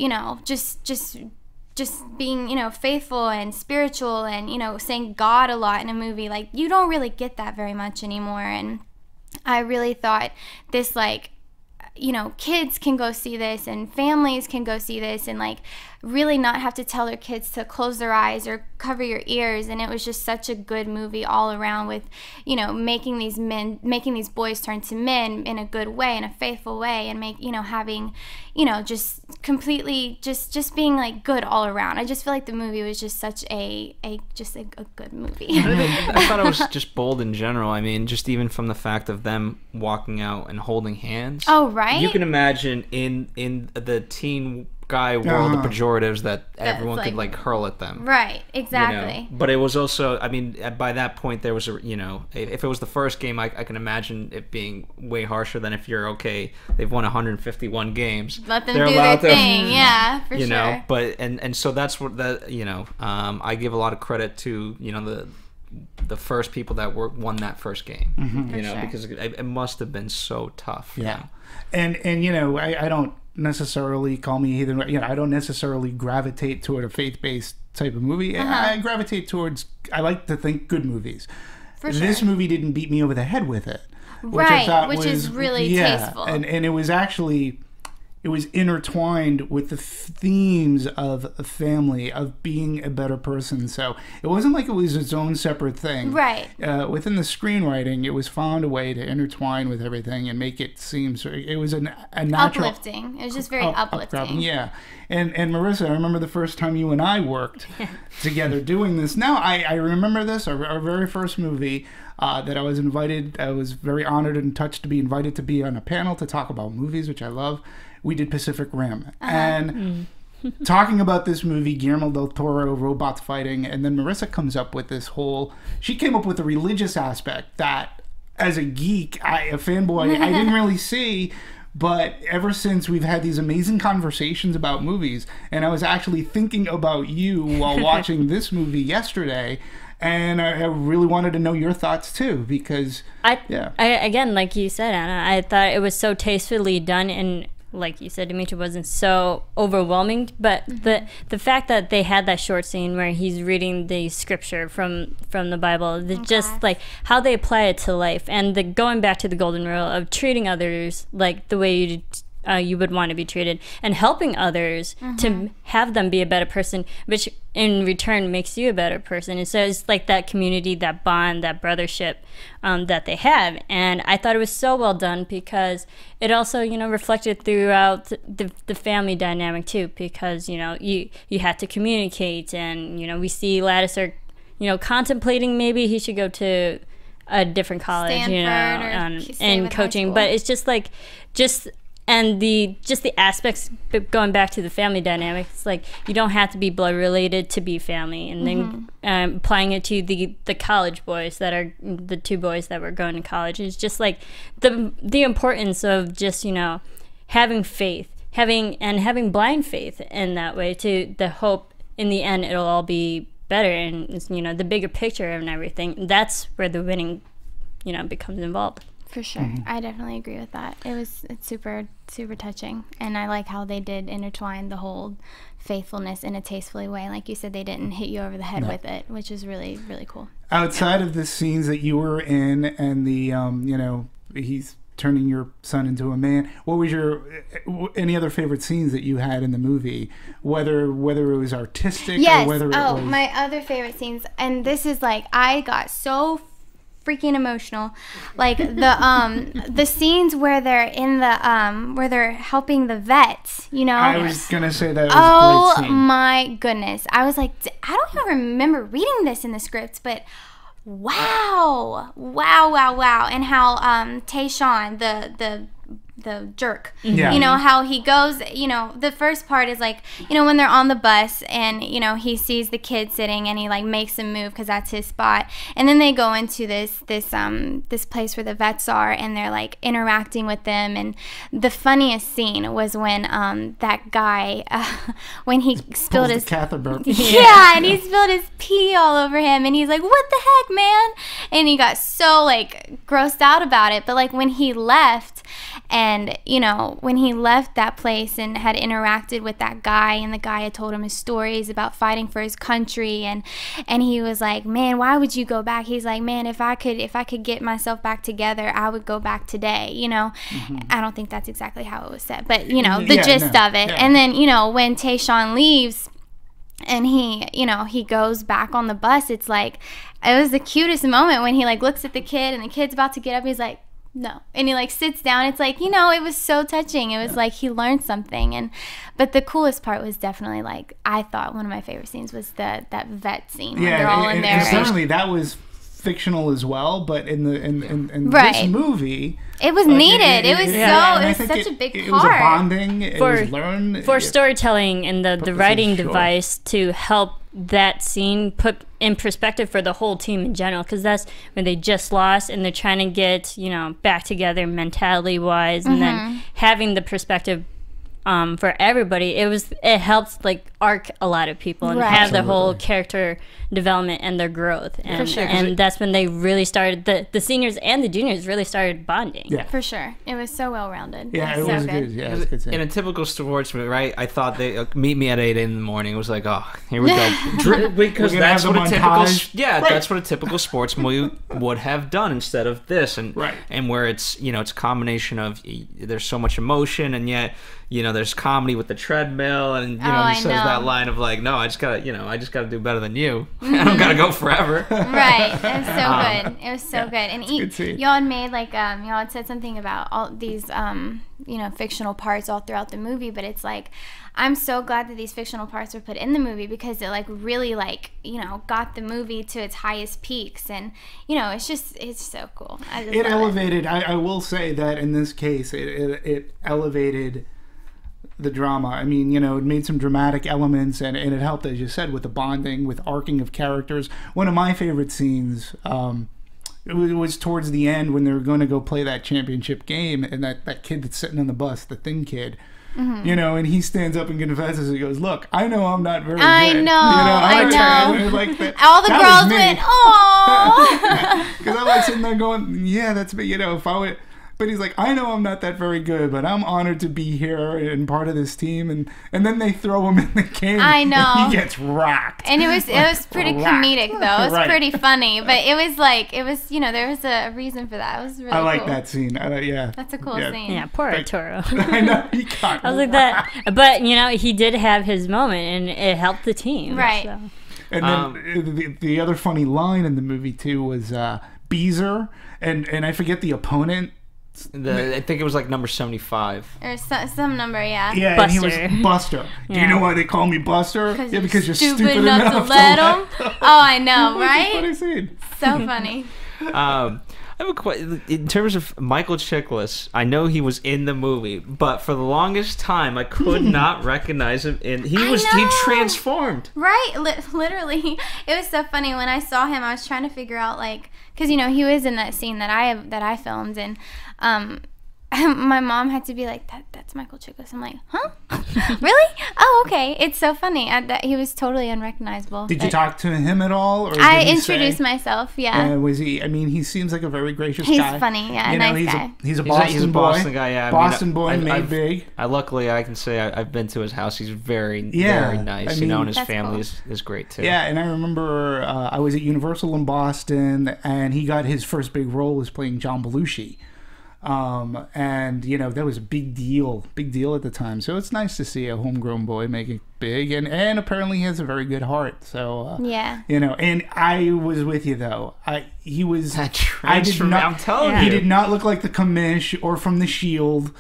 Speaker 5: just being faithful and spiritual and saying God a lot in a movie, like you don't really get that very much anymore. And I really thought this, like, kids can go see this and families can go see this and like really not have to tell their kids to close their eyes or cover your ears. And it was just such a good movie all around with, making these boys turn to men in a good way, in a faithful way, and having, just completely just being like good all around. I just feel like the movie was just such a good movie.
Speaker 3: I thought it was just bold in general. I mean, just even from the fact of them walking out and holding hands.
Speaker 5: Oh, right.
Speaker 3: You can imagine in the teen guy world of
Speaker 4: Uh-huh.
Speaker 3: pejoratives that everyone could
Speaker 5: like-
Speaker 3: like hurl at them.
Speaker 5: Right,
Speaker 3: you know?
Speaker 5: exactly.
Speaker 3: But it was also, I mean, by that point there was a, you know, if it was the first game, I can imagine it being way harsher than if you're okay. They've won 151 games.
Speaker 5: Let them
Speaker 3: They're
Speaker 5: do their
Speaker 3: allowed to-
Speaker 5: thing. Yeah, for
Speaker 3: you
Speaker 5: sure.
Speaker 3: know, but and so that's what that, you know, I give a lot of credit to, you know, the first people that won that first game, you know,
Speaker 5: sure.
Speaker 3: because it must have been so tough. you know?
Speaker 4: And you know, I don't necessarily call me either. You know, I don't necessarily gravitate toward a faith-based type of movie. I gravitate towards, I like to think, good movies.
Speaker 5: For
Speaker 4: This
Speaker 5: sure.
Speaker 4: movie didn't beat me over the head with it, which
Speaker 5: Right,
Speaker 4: I thought
Speaker 5: which is really tasteful.
Speaker 4: and it was actually, it was intertwined with the themes of a family, of being a better person. So it wasn't like it was its own separate thing.
Speaker 5: Right.
Speaker 4: Within the screenwriting, it was found a way to intertwine with everything and make it seem so. It was a natural
Speaker 5: Uplifting. It was just very
Speaker 4: upgrabbing,
Speaker 5: uplifting.
Speaker 4: yeah. And Marissa, I remember the first time you and I worked together doing this. Now I remember this, our very first movie that I was invited. I was very honored and touched to be invited to be on a panel to talk about movies, which I love. We did Pacific Rim. And talking about this movie, Guillermo del Toro, robots fighting, and then Marissa comes up with this whole, she came up with a religious aspect that, as a geek, a fanboy, I didn't really see. But ever since, we've had these amazing conversations about movies, and I was actually thinking about you while watching this movie yesterday, and I really wanted to know your thoughts too, because
Speaker 6: I again, like you said, Anna, I thought it was so tastefully done, and like you said, Dimitri, wasn't so overwhelming. But the fact that they had that short scene where he's reading the scripture from the Bible, just like how they apply it to life, and the going back to the golden rule of treating others like the way you would want to be treated, and helping others to have them be a better person, which in return makes you a better person. And so it's like that community, that bond, that brothership that they have. And I thought it was so well done because it also, you know, reflected throughout the family dynamic too, because, you know, you had to communicate, and, you know, we see Lattiser, you know, contemplating maybe he should go to a differerent college, you know,
Speaker 5: Stanford or stay
Speaker 6: and
Speaker 5: with high
Speaker 6: coaching.
Speaker 5: school.
Speaker 6: But it's just like, and the aspects, going back to the family dynamics, like you don't have to be blood related to be family, and then applying it to the college boys that are the two boys that were going to college, is just like the importance of just, you know, having faith, having blind faith in that way, to the hope in the end it'll all be better, and it's, you know, the bigger picture and everything. That's where the winning, you know, becomes involved.
Speaker 5: For sure. I definitely agree with that. It's super, super touching. And I like how they did intertwine the whole faithfulness in a tastefully way. Like you said, they didn't hit you over the head with it, which is really, really cool.
Speaker 4: outside of the scenes that you were in and the, you know, he's turning your son into a man, what was your any other favorite scenes that you had in the movie, whether it was artistic
Speaker 5: Yes.
Speaker 4: or whether it was...
Speaker 5: My other favorite scenes, and this is like, I got so freaking emotional, like the scenes where they're in the where they're helping the vets, you know.
Speaker 4: I was gonna say that was a great scene.
Speaker 5: My goodness, I was like, I don't even remember reading this in the script, but wow, and how Tayshawn, the jerk,
Speaker 4: Yeah.
Speaker 5: you know, how he goes, you know, the first part is like, you know, when they're on the bus and, you know, he sees the kid sitting and he like makes him move because that's his spot, and then they go into this place where the vets are and they're like interacting with them. And the funniest scene was when that guy when he spilled his
Speaker 4: catheter burp.
Speaker 5: yeah, and he spilled his pee all over him, and he's like, what the heck, man? And he got so like grossed out about it. But like when he left, and you know, when he left that place and had interacted with that guy, and the guy had told him his stories about fighting for his country, and he was like, man, why would you go back? He's like, man, if I could get myself back together, I would go back today, you know. I don't think that's exactly how it was said, but you know, the gist of it. And then, you know, when Tayshawn leaves and he goes back on the bus, it's like, it was the cutest moment when he like looks at the kid and the kid's about to get up, he's like, no, and he like sits down. It's like, you know, it was so touching. It was like he learned something. But the coolest part was definitely, like, I thought one of my favorite scenes was that vet scene when they're all in there.
Speaker 4: And certainly that was fictional as well, but in this
Speaker 5: Right.
Speaker 4: movie,
Speaker 5: It was
Speaker 4: like,
Speaker 5: needed. It was
Speaker 4: and
Speaker 5: it
Speaker 4: I
Speaker 5: was
Speaker 4: think
Speaker 5: such a big
Speaker 4: It was a
Speaker 5: part.
Speaker 4: bonding. It
Speaker 6: For-
Speaker 4: was learned
Speaker 6: for storytelling and the
Speaker 4: Purposes,
Speaker 6: writing
Speaker 4: sure.
Speaker 6: device to help that scene put in perspective for the whole team in general, because that's when they just lost and they're trying to get back together mentality wise, and then having the perspective for everybody, it helps like arc a lot of people and
Speaker 5: Right.
Speaker 6: have the whole character development and their growth, and
Speaker 5: sure.
Speaker 6: and that's when they really started, the seniors and the juniors really started bonding.
Speaker 4: Yeah.
Speaker 5: For sure. It was so well rounded.
Speaker 4: Yeah, it
Speaker 5: so
Speaker 4: was good. Yeah, it was a good scene.
Speaker 3: In a typical sports movie, right? I thought they meet me at 8 in the morning. It was like, oh, here we go. Because
Speaker 4: We're gonna
Speaker 3: that's
Speaker 4: have
Speaker 3: what
Speaker 4: the
Speaker 3: a typical
Speaker 4: montage. Right.
Speaker 3: that's what a typical sports movie would have done instead of this, and
Speaker 4: Right.
Speaker 3: and where it's it's a combination of there's so much emotion, and yet there's comedy with the treadmill, and
Speaker 5: I
Speaker 3: he says
Speaker 5: know.
Speaker 3: that line of like, no, I just gotta do better than you. I don't gotta go forever.
Speaker 5: Right. It was so good. It was so good. And
Speaker 4: good scene.
Speaker 5: y'all had made like y'all had said something about all these fictional parts all throughout the movie, but it's like I'm so glad that these fictional parts were put in the movie because it like really like got the movie to its highest peaks, and it's so cool. I just
Speaker 4: It
Speaker 5: love
Speaker 4: elevated. I will say that in this case, it elevated the drama. I mean, it made some dramatic elements, and it helped, as you said, with the bonding, with arcing of characters. One of my favorite scenes, it was towards the end when they were going to go play that championship game, and that kid that's sitting on the bus, the thin kid, and he stands up and confesses. He goes, "Look, I know I'm not very
Speaker 5: I
Speaker 4: good."
Speaker 5: know,
Speaker 4: I
Speaker 5: I know.
Speaker 4: Like that.
Speaker 5: All the
Speaker 4: That was
Speaker 5: girls
Speaker 4: me.
Speaker 5: went, oh.
Speaker 4: Because I'm like sitting there going, yeah, that's me. If I would, but he's like, I know I'm not that very good, but I'm honored to be here and part of this team. And then they throw him in the game.
Speaker 5: I know.
Speaker 4: And he gets rocked.
Speaker 5: And it was pretty
Speaker 4: Rocked.
Speaker 5: comedic though. It was
Speaker 4: Right.
Speaker 5: pretty funny, but it was there was a reason for that. It was really
Speaker 4: I like
Speaker 5: cool.
Speaker 4: that scene. Yeah.
Speaker 5: That's a cool
Speaker 4: Yeah.
Speaker 5: scene.
Speaker 6: Yeah, poor Arturo.
Speaker 4: I know. He got
Speaker 6: I was like that, but he did have his moment, and it helped the team.
Speaker 5: Right.
Speaker 6: So.
Speaker 4: And then the other funny line in the movie too was Beezer and I forget the opponent.
Speaker 3: I think it was like number 75.
Speaker 5: Or some number, yeah.
Speaker 4: Yeah,
Speaker 6: Buster.
Speaker 4: and he was Buster. Do you
Speaker 6: Yeah.
Speaker 4: know why they call me Buster? Yeah, because you're stupid
Speaker 5: enough to let him. Oh, I know,
Speaker 4: It's a
Speaker 5: right?
Speaker 4: funny scene.
Speaker 5: So funny.
Speaker 3: I have a question. In terms of Michael Chiklis, I know he was in the movie, but for the longest time, I could not recognize him. He
Speaker 5: know.
Speaker 3: transformed.
Speaker 5: Right, literally, it was so funny when I saw him. I was trying to figure out because he was in that scene that I filmed, and my mom had to be like, that's Michael Chiklis. I'm like, huh? Really? Oh, okay. It's so funny. That he was totally unrecognizable.
Speaker 4: Did you talk to him at all? Or
Speaker 5: I
Speaker 4: did he
Speaker 5: introduced
Speaker 4: say,
Speaker 5: myself. Yeah.
Speaker 4: Was he? I mean, he seems like a very gracious
Speaker 5: He's
Speaker 4: guy.
Speaker 5: funny, yeah, nice guy.
Speaker 4: He's a
Speaker 3: He's
Speaker 4: Boston
Speaker 3: a
Speaker 4: boy.
Speaker 3: Boston guy, yeah. I mean,
Speaker 4: Boston boy made
Speaker 3: I've-
Speaker 4: big.
Speaker 3: Luckily, I can say I've been to his house. He's very,
Speaker 4: Yeah,
Speaker 3: very nice.
Speaker 4: I mean,
Speaker 3: and his
Speaker 5: That's
Speaker 3: family
Speaker 5: cool.
Speaker 3: is great too.
Speaker 4: Yeah, and I remember I was at Universal in Boston, and he got his first big role was playing John Belushi. And that was a big deal at the time. So it's nice to see a homegrown boy make it big, and apparently he has a very good heart. So
Speaker 5: Yeah.
Speaker 4: and I was with you though. He was.
Speaker 3: That
Speaker 4: I did
Speaker 3: transform-
Speaker 4: not.
Speaker 3: I'm telling
Speaker 4: he
Speaker 3: you.
Speaker 4: did not look like the commish or from the Shield.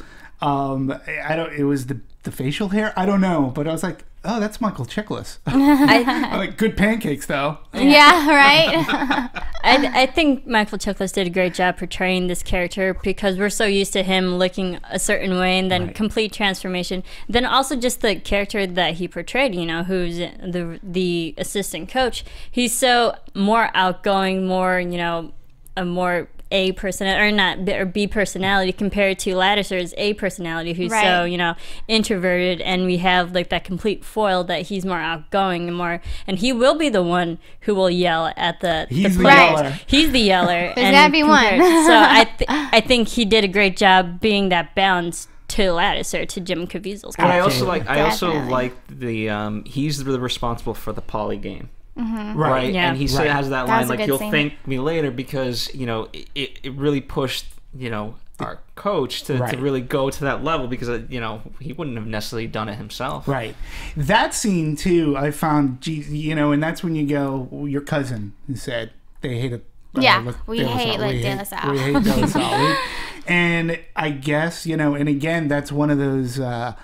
Speaker 4: I don't. It was the facial hair. I don't know, but I was like, oh, that's Michael Chiklis. I like good pancakes though.
Speaker 5: Yeah, right?
Speaker 6: I think Michael Chiklis did a great job portraying this character because we're so used to him looking a certain way and then
Speaker 4: Right.
Speaker 6: complete transformation. Then also just the character that he portrayed, who's the assistant coach. He's so more outgoing, more, a more A personality, or not, or B personality compared to Lattiser's A personality, who's
Speaker 5: Right.
Speaker 6: so, introverted, and we have like that complete foil that he's more outgoing and he will be the one who will yell at the
Speaker 4: He's the
Speaker 6: players.
Speaker 4: yeller.
Speaker 6: He's the yeller.
Speaker 5: There's gotta be one.
Speaker 6: So I think he did a great job being that balance to Lattiser, to Jim Caviezel's
Speaker 3: But I
Speaker 6: character.
Speaker 3: also like
Speaker 5: Definitely.
Speaker 3: the he's the responsible for the poly game.
Speaker 4: Right.
Speaker 6: Yeah.
Speaker 3: And he
Speaker 4: Right.
Speaker 3: has that
Speaker 5: That
Speaker 3: line
Speaker 5: was a
Speaker 3: like,
Speaker 5: good
Speaker 3: you'll
Speaker 5: scene.
Speaker 3: thank me later, because it really pushed our coach to
Speaker 4: Right.
Speaker 3: really go to that level, because he wouldn't have necessarily done it himself.
Speaker 4: Right. That scene too, I found, and that's when you go, your cousin who said they hated.
Speaker 5: Yeah, we hate De La Salle.
Speaker 4: We hate De La Salle. And I guess, and again, that's one of those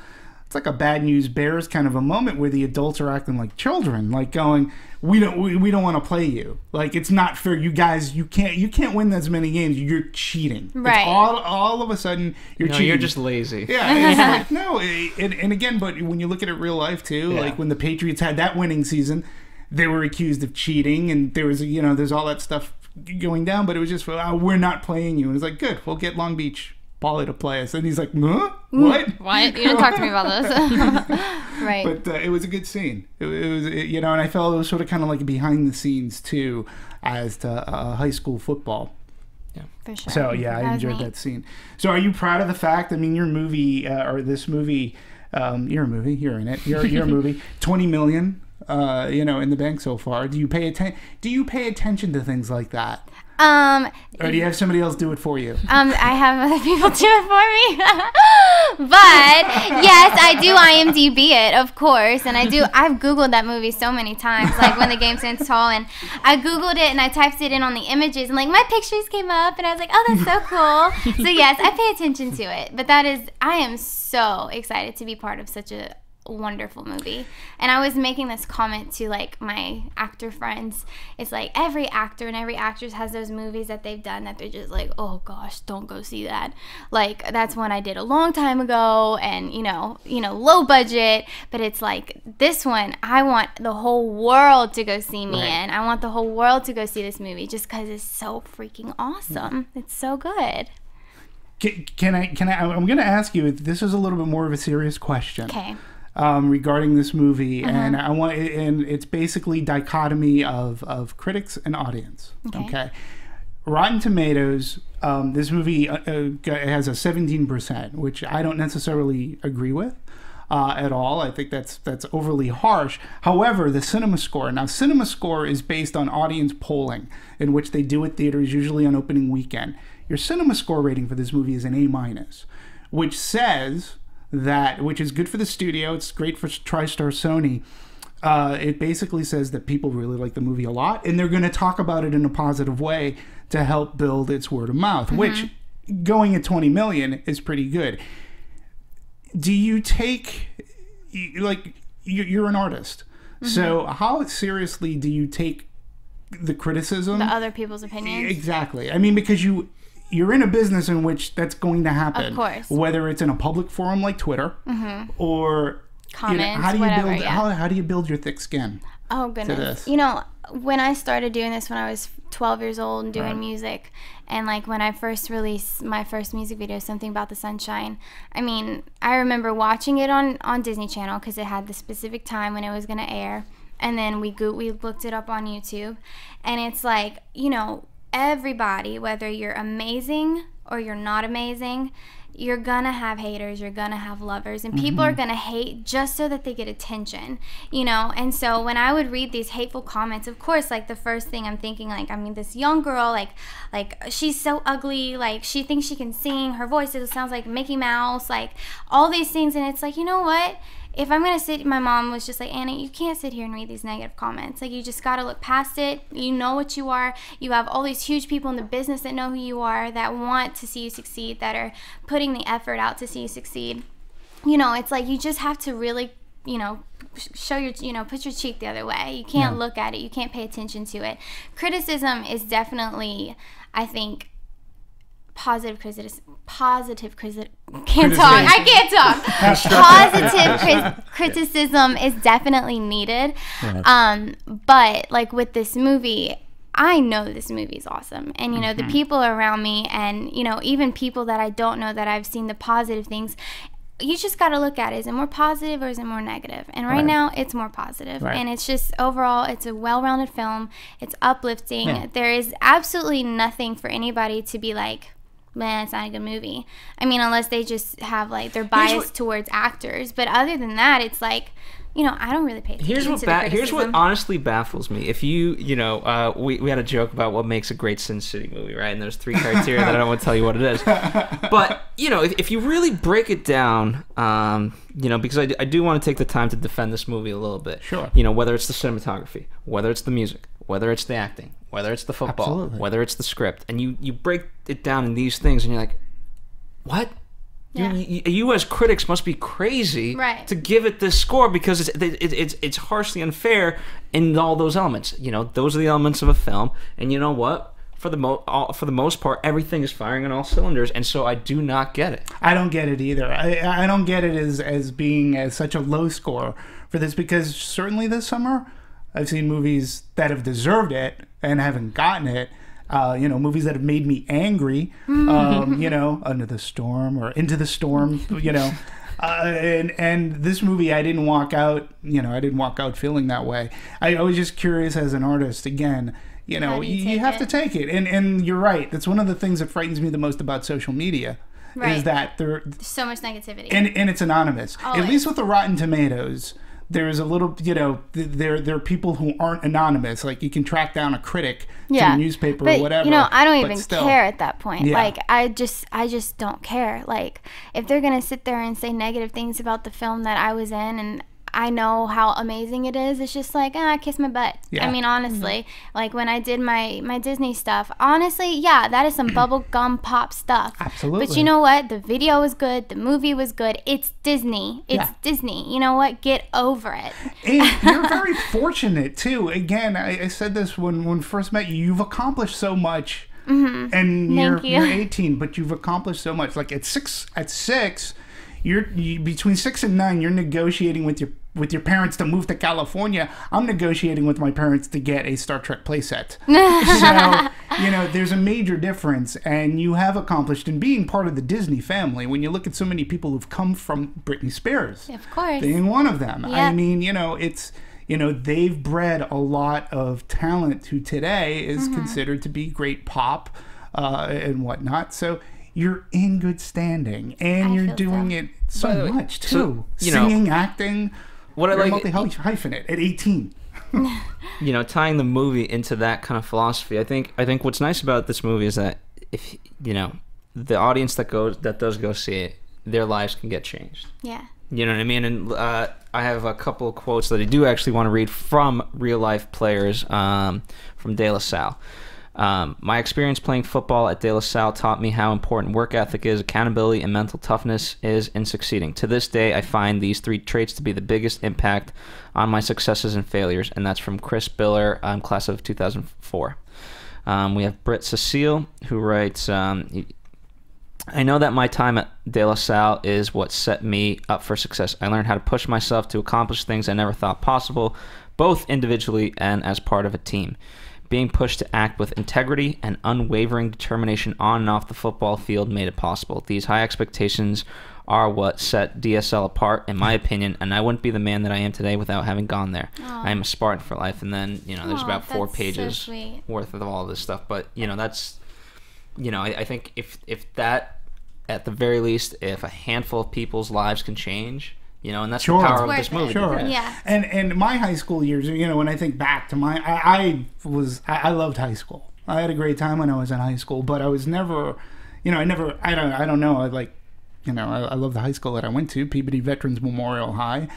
Speaker 4: it's like a Bad News Bears kind of a moment where the adults are acting like children, like going, we don't want to play you. Like, it's not fair. You guys, you can't win as many games. You're cheating.
Speaker 5: Right.
Speaker 4: It's all of a sudden you're cheating.
Speaker 3: You're just lazy.
Speaker 4: Yeah. It's like, no. And again, but when you look at it real life too, like when the Patriots had that winning season, they were accused of cheating, and there was there's all that stuff going down. But it was just, we're not playing you. And it's like, good, we'll get Long Beach Paulie to play us. And he's like, huh? What?
Speaker 5: What? You didn't talk to me about this. Right.
Speaker 4: But it was a good scene. It was, and I felt it was sort of kind of like behind the scenes too, as to high school football.
Speaker 3: Yeah,
Speaker 5: for sure.
Speaker 4: So yeah, I enjoyed that scene. So are you proud of the fact? I mean, your movie or this movie, you're a movie. You're in it. You're a movie. 20 million, in the bank so far. Do you pay attention to things like that? Or do you have somebody else do it for you?
Speaker 5: I have other people do it for me. But yes, I do IMDb it, of course, and I've Googled that movie so many times, like When the Game Stands Tall, and I Googled it and I typed it in on the images, and like my pictures came up, and I was like, oh, that's so cool. So yes, I pay attention to it. But I am so excited to be part of such a wonderful movie. And I was making this comment to like my actor friends. It's like every actor and every actress has those movies that they've done that they're just like, oh gosh, don't go see that. Like, that's one I did a long time ago, and low budget, but it's like this one I want the whole world to go see me in. I want the whole world to go see this movie just because it's so freaking awesome. It's so good.
Speaker 4: Can I I'm going to ask you, this is a little bit more of a serious question.
Speaker 5: Okay.
Speaker 4: Regarding this movie, and it's basically dichotomy of critics and audience. Okay. Rotten Tomatoes, this movie has a 17%, which I don't necessarily agree with at all. I think that's overly harsh. However, the CinemaScore is based on audience polling, in which they do at theaters usually on opening weekend. Your CinemaScore rating for this movie is an A-, which says which is good for the studio. It's great for TriStar Sony. It basically says that people really like the movie a lot, and they're going to talk about it in a positive way to help build its word of mouth, which going at 20 million is pretty good. Do you take, like, you're an artist, so how seriously do you take the criticism?
Speaker 5: The other people's opinions?
Speaker 4: Exactly. I mean, because you're in a business in which that's going to happen.
Speaker 5: Of course.
Speaker 4: Whether it's in a public forum like Twitter or
Speaker 5: comments,
Speaker 4: how do you
Speaker 5: whatever,
Speaker 4: build how do you build your thick skin?
Speaker 5: Oh goodness. When I started doing this when I was 12 years old and doing music, and like when I first released my first music video, Something About the Sunshine, I mean, I remember watching it on Disney Channel because it had the specific time when it was going to air, and then we looked it up on YouTube, and it's like, everybody, whether you're amazing or you're not amazing, you're gonna have haters, you're gonna have lovers, and people are gonna hate just so that they get attention, and so when I would read these hateful comments, of course, like the first thing I'm thinking, like, I mean, this young girl, like she's so ugly, like she thinks she can sing, her voice, it sounds like Mickey Mouse, like all these things, and it's like, you know what? If I'm going to sit, my mom was just like, Anna, you can't sit here and read these negative comments. Like, you just got to look past it. You know what you are. You have all these huge people in the business that know who you are, that want to see you succeed, that are putting the effort out to see you succeed. It's like you just have to really, show your, put your cheek the other way. You can't look at it. You can't pay attention to it. Criticism is definitely, I think, positive criticism. Positive criticism is definitely needed. But like with this movie, I know this movie is awesome, and the people around me, and even people that I don't know that I've seen the positive things. You just got to look at it. Is it more positive or is it more negative? And right now, it's more positive. And it's just, overall, it's a well-rounded film. It's uplifting. There is absolutely nothing for anybody to be like, man, it's not a good movie. I mean, unless they just have, like, they're biased towards actors. But other than that, it's like, I don't really pay attention to the criticism.
Speaker 3: Here's what honestly baffles me. If we had a joke about what makes a great Sin City movie, right? And there's 3 criteria that I don't want to tell you what it is. But, if you really break it down, because I do want to take the time to defend this movie a little bit.
Speaker 4: Sure.
Speaker 3: Whether it's the cinematography, whether it's the music, whether it's the acting, whether it's the football, whether it's the script, and you break it down in these things, and you're like, what?
Speaker 5: Yeah.
Speaker 3: You as critics must be crazy
Speaker 5: Right.
Speaker 3: to give it this score because it's harshly unfair in all those elements. You know, those are the elements of a film, and you know what? For the most part, everything is firing on all cylinders, and so I do not get it.
Speaker 4: I don't get it either. I don't get it as being as such a low score for this, because certainly this summer I've seen movies that have deserved it and haven't gotten it. You know, movies that have made me angry. You know, Under the Storm or Into the Storm. You know, and this movie, I didn't walk out. You know, I didn't walk out feeling that way. I was just curious as an artist. Again, you know,
Speaker 5: How do you
Speaker 4: you
Speaker 5: take
Speaker 4: have
Speaker 5: it?
Speaker 4: to take it. And you're right. That's one of the things that frightens me the most about social media. Is
Speaker 5: Right.
Speaker 4: that there
Speaker 5: There's so much negativity.
Speaker 4: and it's anonymous. At
Speaker 5: Always.
Speaker 4: least with the Rotten Tomatoes, there's a little, you know, there are people who aren't anonymous. Like you can track down a critic to a newspaper
Speaker 5: but,
Speaker 4: or whatever.
Speaker 5: You know, I don't
Speaker 4: but
Speaker 5: even
Speaker 4: still.
Speaker 5: care at that point.
Speaker 4: Yeah.
Speaker 5: Like I just don't care. Like if they're gonna sit there and say negative things about the film that I was in, and I know how amazing it is, it's just like, kiss my butt.
Speaker 4: Yeah.
Speaker 5: I mean, honestly, like when I did my Disney stuff, honestly, yeah, that is some bubblegum pop stuff.
Speaker 4: Absolutely.
Speaker 5: But you know what? The video was good. The movie was good. It's Disney. It's
Speaker 4: Yeah.
Speaker 5: Disney. You know what? Get over it.
Speaker 4: And you're very fortunate too. Again, I said this when first met you. You've accomplished so much, and
Speaker 5: Thank you.
Speaker 4: you're 18, but you've accomplished so much. Like at six, you're between 6 and 9. You're negotiating with your parents to move to California. I'm negotiating with my parents to get a Star Trek playset. So you know, there's a major difference, and you have accomplished in being part of the Disney family. When you look at so many people who've come from Britney Spears,
Speaker 5: Of course.
Speaker 4: being one of them. I
Speaker 5: Yeah.
Speaker 4: mean, you know, it's, you know, they've bred a lot of talent who today is considered to be great pop and whatnot. So you're in good standing, and
Speaker 5: I
Speaker 4: you're
Speaker 5: feel
Speaker 4: doing
Speaker 5: so.
Speaker 4: it so
Speaker 3: By the way,
Speaker 4: much
Speaker 3: so,
Speaker 4: too.
Speaker 3: you know,
Speaker 4: Singing, acting.
Speaker 3: What I
Speaker 4: You're
Speaker 3: like-
Speaker 4: multi-hyphenate at 18.
Speaker 3: You know, tying the movie into that kind of philosophy, I think what's nice about this movie is that if you know the audience that does go see it, their lives can get changed.
Speaker 5: Yeah.
Speaker 3: You know what I mean? And I have a couple of quotes that I do actually want to read from real life players from De La Salle. My experience playing football at De La Salle taught me how important work ethic is, accountability, and mental toughness is in succeeding. To this day, I find these 3 traits to be the biggest impact on my successes and failures, and that's from Chris Biller, class of 2004. We have Britt Cecile, who writes, I know that my time at De La Salle is what set me up for success. I learned how to push myself to accomplish things I never thought possible, both individually and as part of a team. Being pushed to act with integrity and unwavering determination on and off the football field made it possible. These high expectations are what set DSL apart, in my opinion, and I wouldn't be the man that I am today without having gone there. I am a Spartan for life, and then, you know, there's
Speaker 5: Aw,
Speaker 3: about 4
Speaker 5: that's so
Speaker 3: pages
Speaker 5: sweet.
Speaker 3: worth of all this stuff, but, you know, that's, you know, I think if that, at the very least, if a handful of people's lives can change, you know, and that's
Speaker 4: Sure.
Speaker 3: the power of
Speaker 5: It's
Speaker 3: this
Speaker 5: worth
Speaker 3: movie.
Speaker 5: it.
Speaker 4: Sure.
Speaker 5: Yeah.
Speaker 4: And my high school years, you know, when I think back to I loved high school. I had a great time when I was in high school, but I was never, you know, I don't know. I like, you know, I love the high school that I went to, Peabody Veterans Memorial High.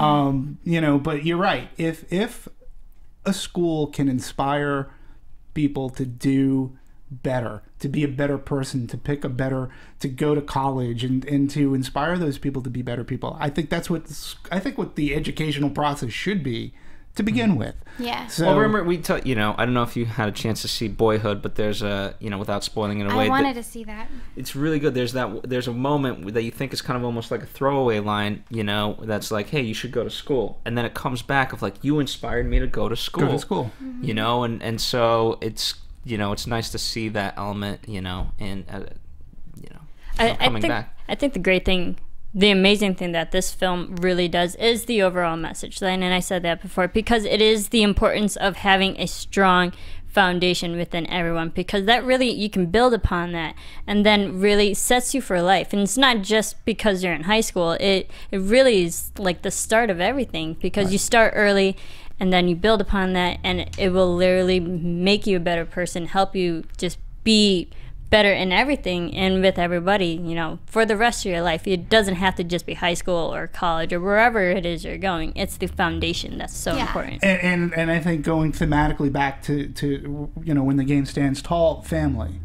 Speaker 4: You know, but you're right. If a school can inspire people to do better, to be a better person, to to go to college and to inspire those people to be better people, I think that's what the educational process should be to begin with.
Speaker 5: Yeah.
Speaker 4: So,
Speaker 3: Well, remember you know, I don't know if you had a chance to see Boyhood, but there's a, you know, without spoiling it away,
Speaker 5: I wanted to see that.
Speaker 3: it's really good. There's a moment that you think is kind of almost like a throwaway line, you know, that's like, hey, you should go to school, and then it comes back of like, you inspired me to go to school.
Speaker 4: go to school.
Speaker 3: You know, and so it's, you know, it's nice to see that element, you know, and you know, coming back.
Speaker 6: I think the great thing, the amazing thing that this film really does is the overall message. And I said that before, because it is the importance of having a strong foundation within everyone, because that really, you can build upon that, and then really sets you for life. And it's not just because you're in high school. It really is like the start of everything, because you start early and then you build upon that, and it will literally make you a better person, help you just be better in everything and with everybody, you know, for the rest of your life. It doesn't have to just be high school or college or wherever it is you're going. It's the foundation that's so important.
Speaker 4: And I think going thematically back to you know, When the Game Stands Tall, family.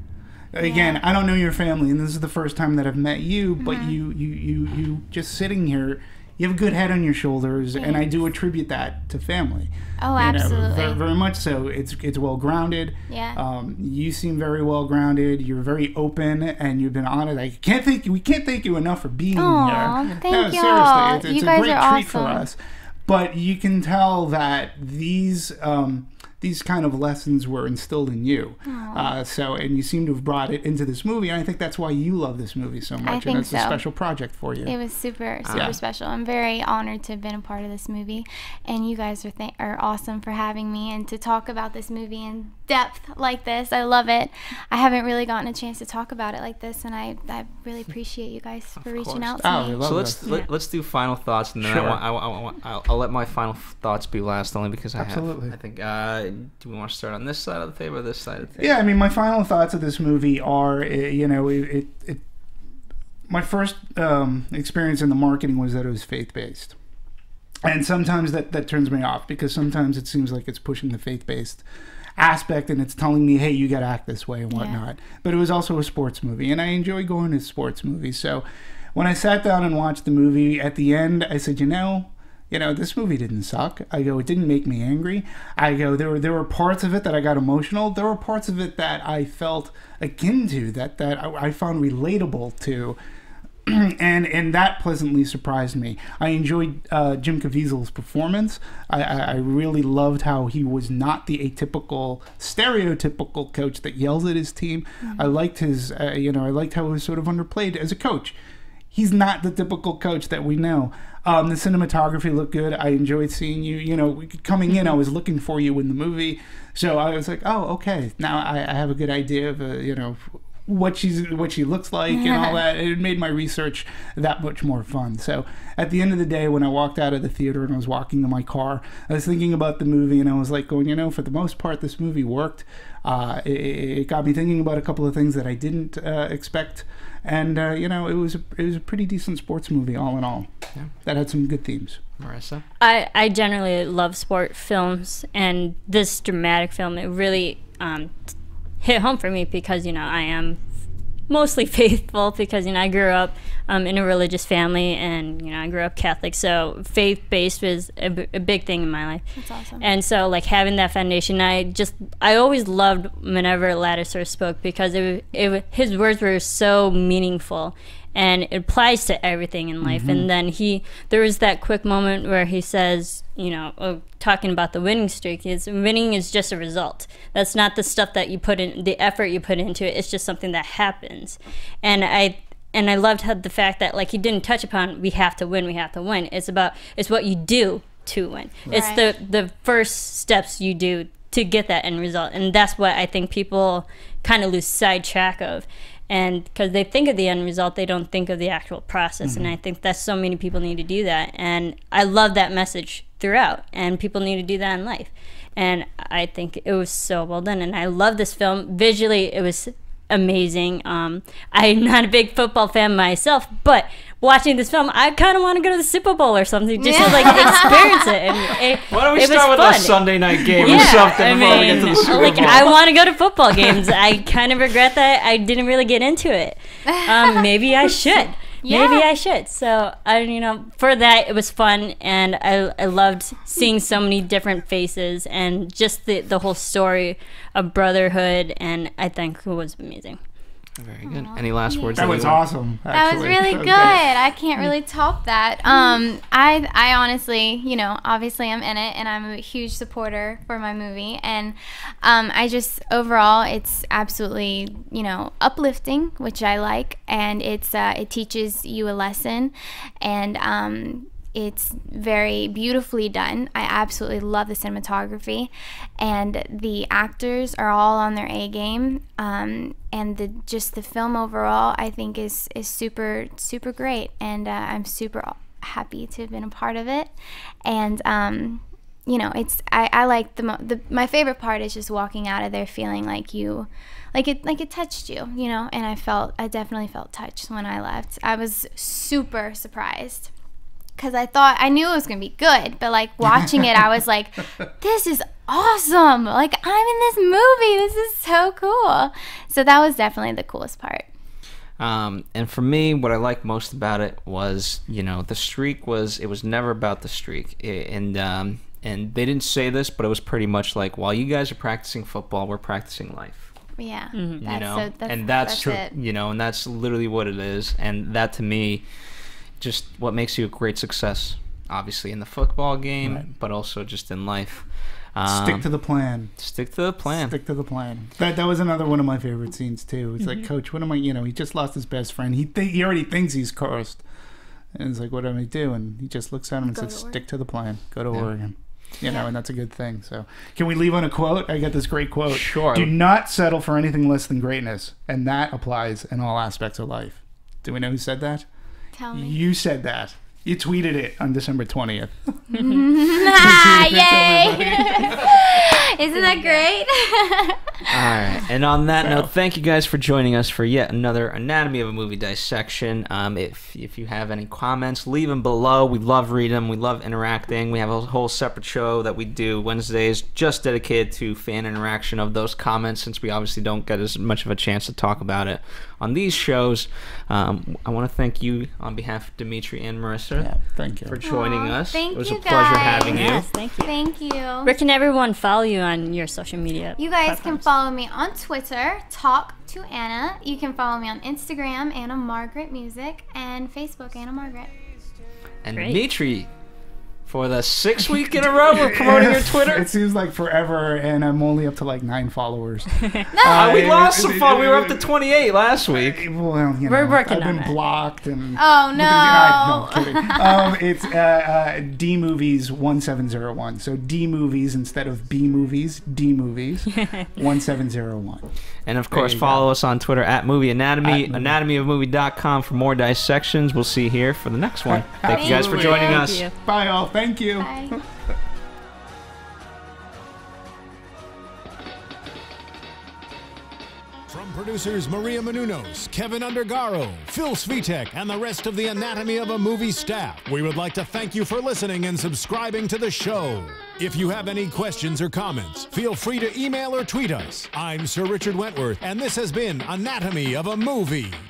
Speaker 4: Again, I don't know your family, and this is the first time that I've met you, but you just sitting here, you have a good head on your shoulders, and I do attribute that to family.
Speaker 5: Oh, absolutely.
Speaker 4: Very, very much so. It's well grounded.
Speaker 5: Yeah.
Speaker 4: You seem very well grounded. You're very open, and you've been honored. We can't thank you enough for being here.
Speaker 5: Thank y'all.
Speaker 4: Seriously, it's
Speaker 5: You
Speaker 4: a
Speaker 5: guys
Speaker 4: great
Speaker 5: are
Speaker 4: treat for
Speaker 5: awesome.
Speaker 4: us. But you can tell that these kind of lessons were instilled in you. And you seem to have brought it into this movie, and I think that's why you love this movie so much.
Speaker 5: think
Speaker 4: and it's a
Speaker 5: so.
Speaker 4: special project for you.
Speaker 5: It was super special. I'm very honored to have been a part of this movie, and you guys are awesome for having me and to talk about this movie in depth like this. I love it. I haven't really gotten a chance to talk about it like this, and I really appreciate you guys for reaching out to me.
Speaker 3: So let's do final thoughts, and then
Speaker 4: Sure.
Speaker 3: I'll let my final thoughts be last, only because
Speaker 4: Absolutely.
Speaker 3: I think do we want to start on this side of the table or this side of the table?
Speaker 4: Yeah, I mean, my final thoughts of this movie are, my first experience in the marketing was that it was faith-based. And sometimes that turns me off, because sometimes it seems like it's pushing the faith-based aspect, and it's telling me, hey, you got to act this way and whatnot. But it was also a sports movie, and I enjoy going to sports movies. So when I sat down and watched the movie, at the end, I said, this movie didn't suck. I go, it didn't make me angry. I go, there were parts of it that I got emotional. There were parts of it that I felt akin to, that I found relatable to. And that pleasantly surprised me. I enjoyed Jim Caviezel's performance. I really loved how he was not the atypical, stereotypical coach that yells at his team. I liked his, I liked how he was sort of underplayed as a coach. He's not the typical coach that we know. The cinematography looked good. I enjoyed seeing you. Coming in, I was looking for you in the movie. So I was like, oh, okay. Now I have a good idea of, what she looks like and all that. It made my research that much more fun. So at the end of the day, when I walked out of the theater and I was walking to my car, I was thinking about the movie, and I was like going, for the most part, this movie worked. It got me thinking about a couple of things that I didn't expect. And, it was a pretty decent sports movie all in all. Yeah. That had some good themes.
Speaker 3: Marissa?
Speaker 6: I generally love sport films, and this dramatic film, it really hit home for me because, I am mostly faithful because, I grew up in a religious family, and, I grew up Catholic, so faith-based was a big thing in my life.
Speaker 5: That's awesome.
Speaker 6: And so, having that foundation, I always loved whenever Ladouceur spoke, because his words were so meaningful, and it applies to everything in life. And then there was that quick moment where he says, talking about the winning streak, winning is just a result. That's not the stuff that you put in, the effort you put into it. It's just something that happens. And I loved how the fact that he didn't touch upon we have to win. It's what you do to win. Right. It's the first steps you do to get that end result, and that's what I think people kind of lose sidetrack of. And because they think of the end result, they don't think of the actual process. And I think that so many people need to do that. And I love that message throughout. And people need to do that in life. And I think it was so well done. And I love this film. Visually, it was amazing. I'm not a big football fan myself, but watching this film, I kind of want to go to the Super Bowl or something just to experience it. And
Speaker 3: why don't we start with a Sunday night game or something before we get to the Super Bowl?
Speaker 6: I want to go to football games. I kind of regret that I didn't really get into it. Maybe I should. Maybe I should. So for that, it was fun, and I loved seeing so many different faces and just the whole story of brotherhood, and I think it was amazing.
Speaker 3: Very good. Any last words?
Speaker 4: That was awesome. Actually.
Speaker 5: That was really good. I can't really top that. I honestly, obviously I'm in it, and I'm a huge supporter for my movie, and I just overall it's absolutely uplifting, which I like, and it teaches you a lesson, and it's very beautifully done. I absolutely love the cinematography, and the actors are all on their A game. And the film overall, I think is super super great, and I'm super happy to have been a part of it. And it's I like my favorite part is just walking out of there feeling like it touched you, And I definitely felt touched when I left. I was super surprised, because I knew it was going to be good, but watching it, I was like, this is awesome. Like, I'm in this movie. This is so cool. So that was definitely the coolest part.
Speaker 3: And for me, what I liked most about it was, the streak it was never about the streak. And they didn't say this, but it was pretty much like, while you guys are practicing football, we're practicing life.
Speaker 5: Yeah.
Speaker 3: That's
Speaker 5: it.
Speaker 3: And that's literally what it is. And that, to me, just what makes you a great success, obviously in the football game, right, but also just in life.
Speaker 4: Stick to the plan.
Speaker 3: Stick to the plan.
Speaker 4: Stick to the plan. That was another one of my favorite scenes too. It's like, Coach, what am I? He just lost his best friend. He already thinks he's cursed, and it's like, what am I do? And he just looks at him and says, "Stick to the plan. Go to Oregon." And that's a good thing. So, can we leave on a quote? I got this great quote.
Speaker 3: Sure.
Speaker 4: Do not settle for anything less than greatness, and that applies in all aspects of life. Do we know who said that?
Speaker 5: Tell me.
Speaker 4: You said that. You tweeted it on December 20th.
Speaker 5: Yay! Isn't that great?
Speaker 3: All right. And on that note, thank you guys for joining us for yet another Anatomy of a Movie dissection. If you have any comments, leave them below. We love reading them. We love interacting. We have a whole separate show that we do Wednesdays just dedicated to fan interaction of those comments, since we obviously don't get as much of a chance to talk about it on these shows. I want to thank you on behalf of Dimitri and Marissa.
Speaker 4: Thank you
Speaker 3: for joining us.
Speaker 5: Thank
Speaker 3: it was
Speaker 5: you
Speaker 3: a pleasure
Speaker 5: guys.
Speaker 3: having you.
Speaker 6: Yes, thank you.
Speaker 5: Thank you.
Speaker 6: Where can everyone follow you on your social media?
Speaker 5: You guys can
Speaker 6: platforms?
Speaker 5: follow me on Twitter, Talk to Anna. You can follow me on Instagram, Anna Margaret Music, and Facebook, Anna Margaret.
Speaker 3: And
Speaker 6: Great.
Speaker 3: Dimitri, for the 6th week in a row, we're promoting your Twitter.
Speaker 4: It seems like forever, and I'm only up to like 9 followers.
Speaker 3: We lost some fun. We were up to 28 last week.
Speaker 4: Well,
Speaker 6: We're working
Speaker 4: I've
Speaker 6: on
Speaker 4: been
Speaker 6: it.
Speaker 4: blocked and.
Speaker 5: Oh, no.
Speaker 4: No, kidding. It's D Movies 1701. So D Movies instead of B Movies. D Movies 1701.
Speaker 3: And of course,
Speaker 4: There you
Speaker 3: follow
Speaker 4: go.
Speaker 3: us on Twitter at Movie Anatomy,
Speaker 4: At Movie.
Speaker 3: anatomyofmovie.com for more dissections. We'll see you here for the next one. Thank you guys for
Speaker 4: Absolutely.
Speaker 3: joining
Speaker 6: Thank
Speaker 3: us.
Speaker 6: you.
Speaker 4: Bye, all. Thank you.
Speaker 5: Bye.
Speaker 2: From producers Maria Menounos, Kevin Undergaro, Phil Svitek, and the rest of the Anatomy of a Movie staff, we would like to thank you for listening and subscribing to the show. If you have any questions or comments, feel free to email or tweet us. I'm Sir Richard Wentworth, and this has been Anatomy of a Movie.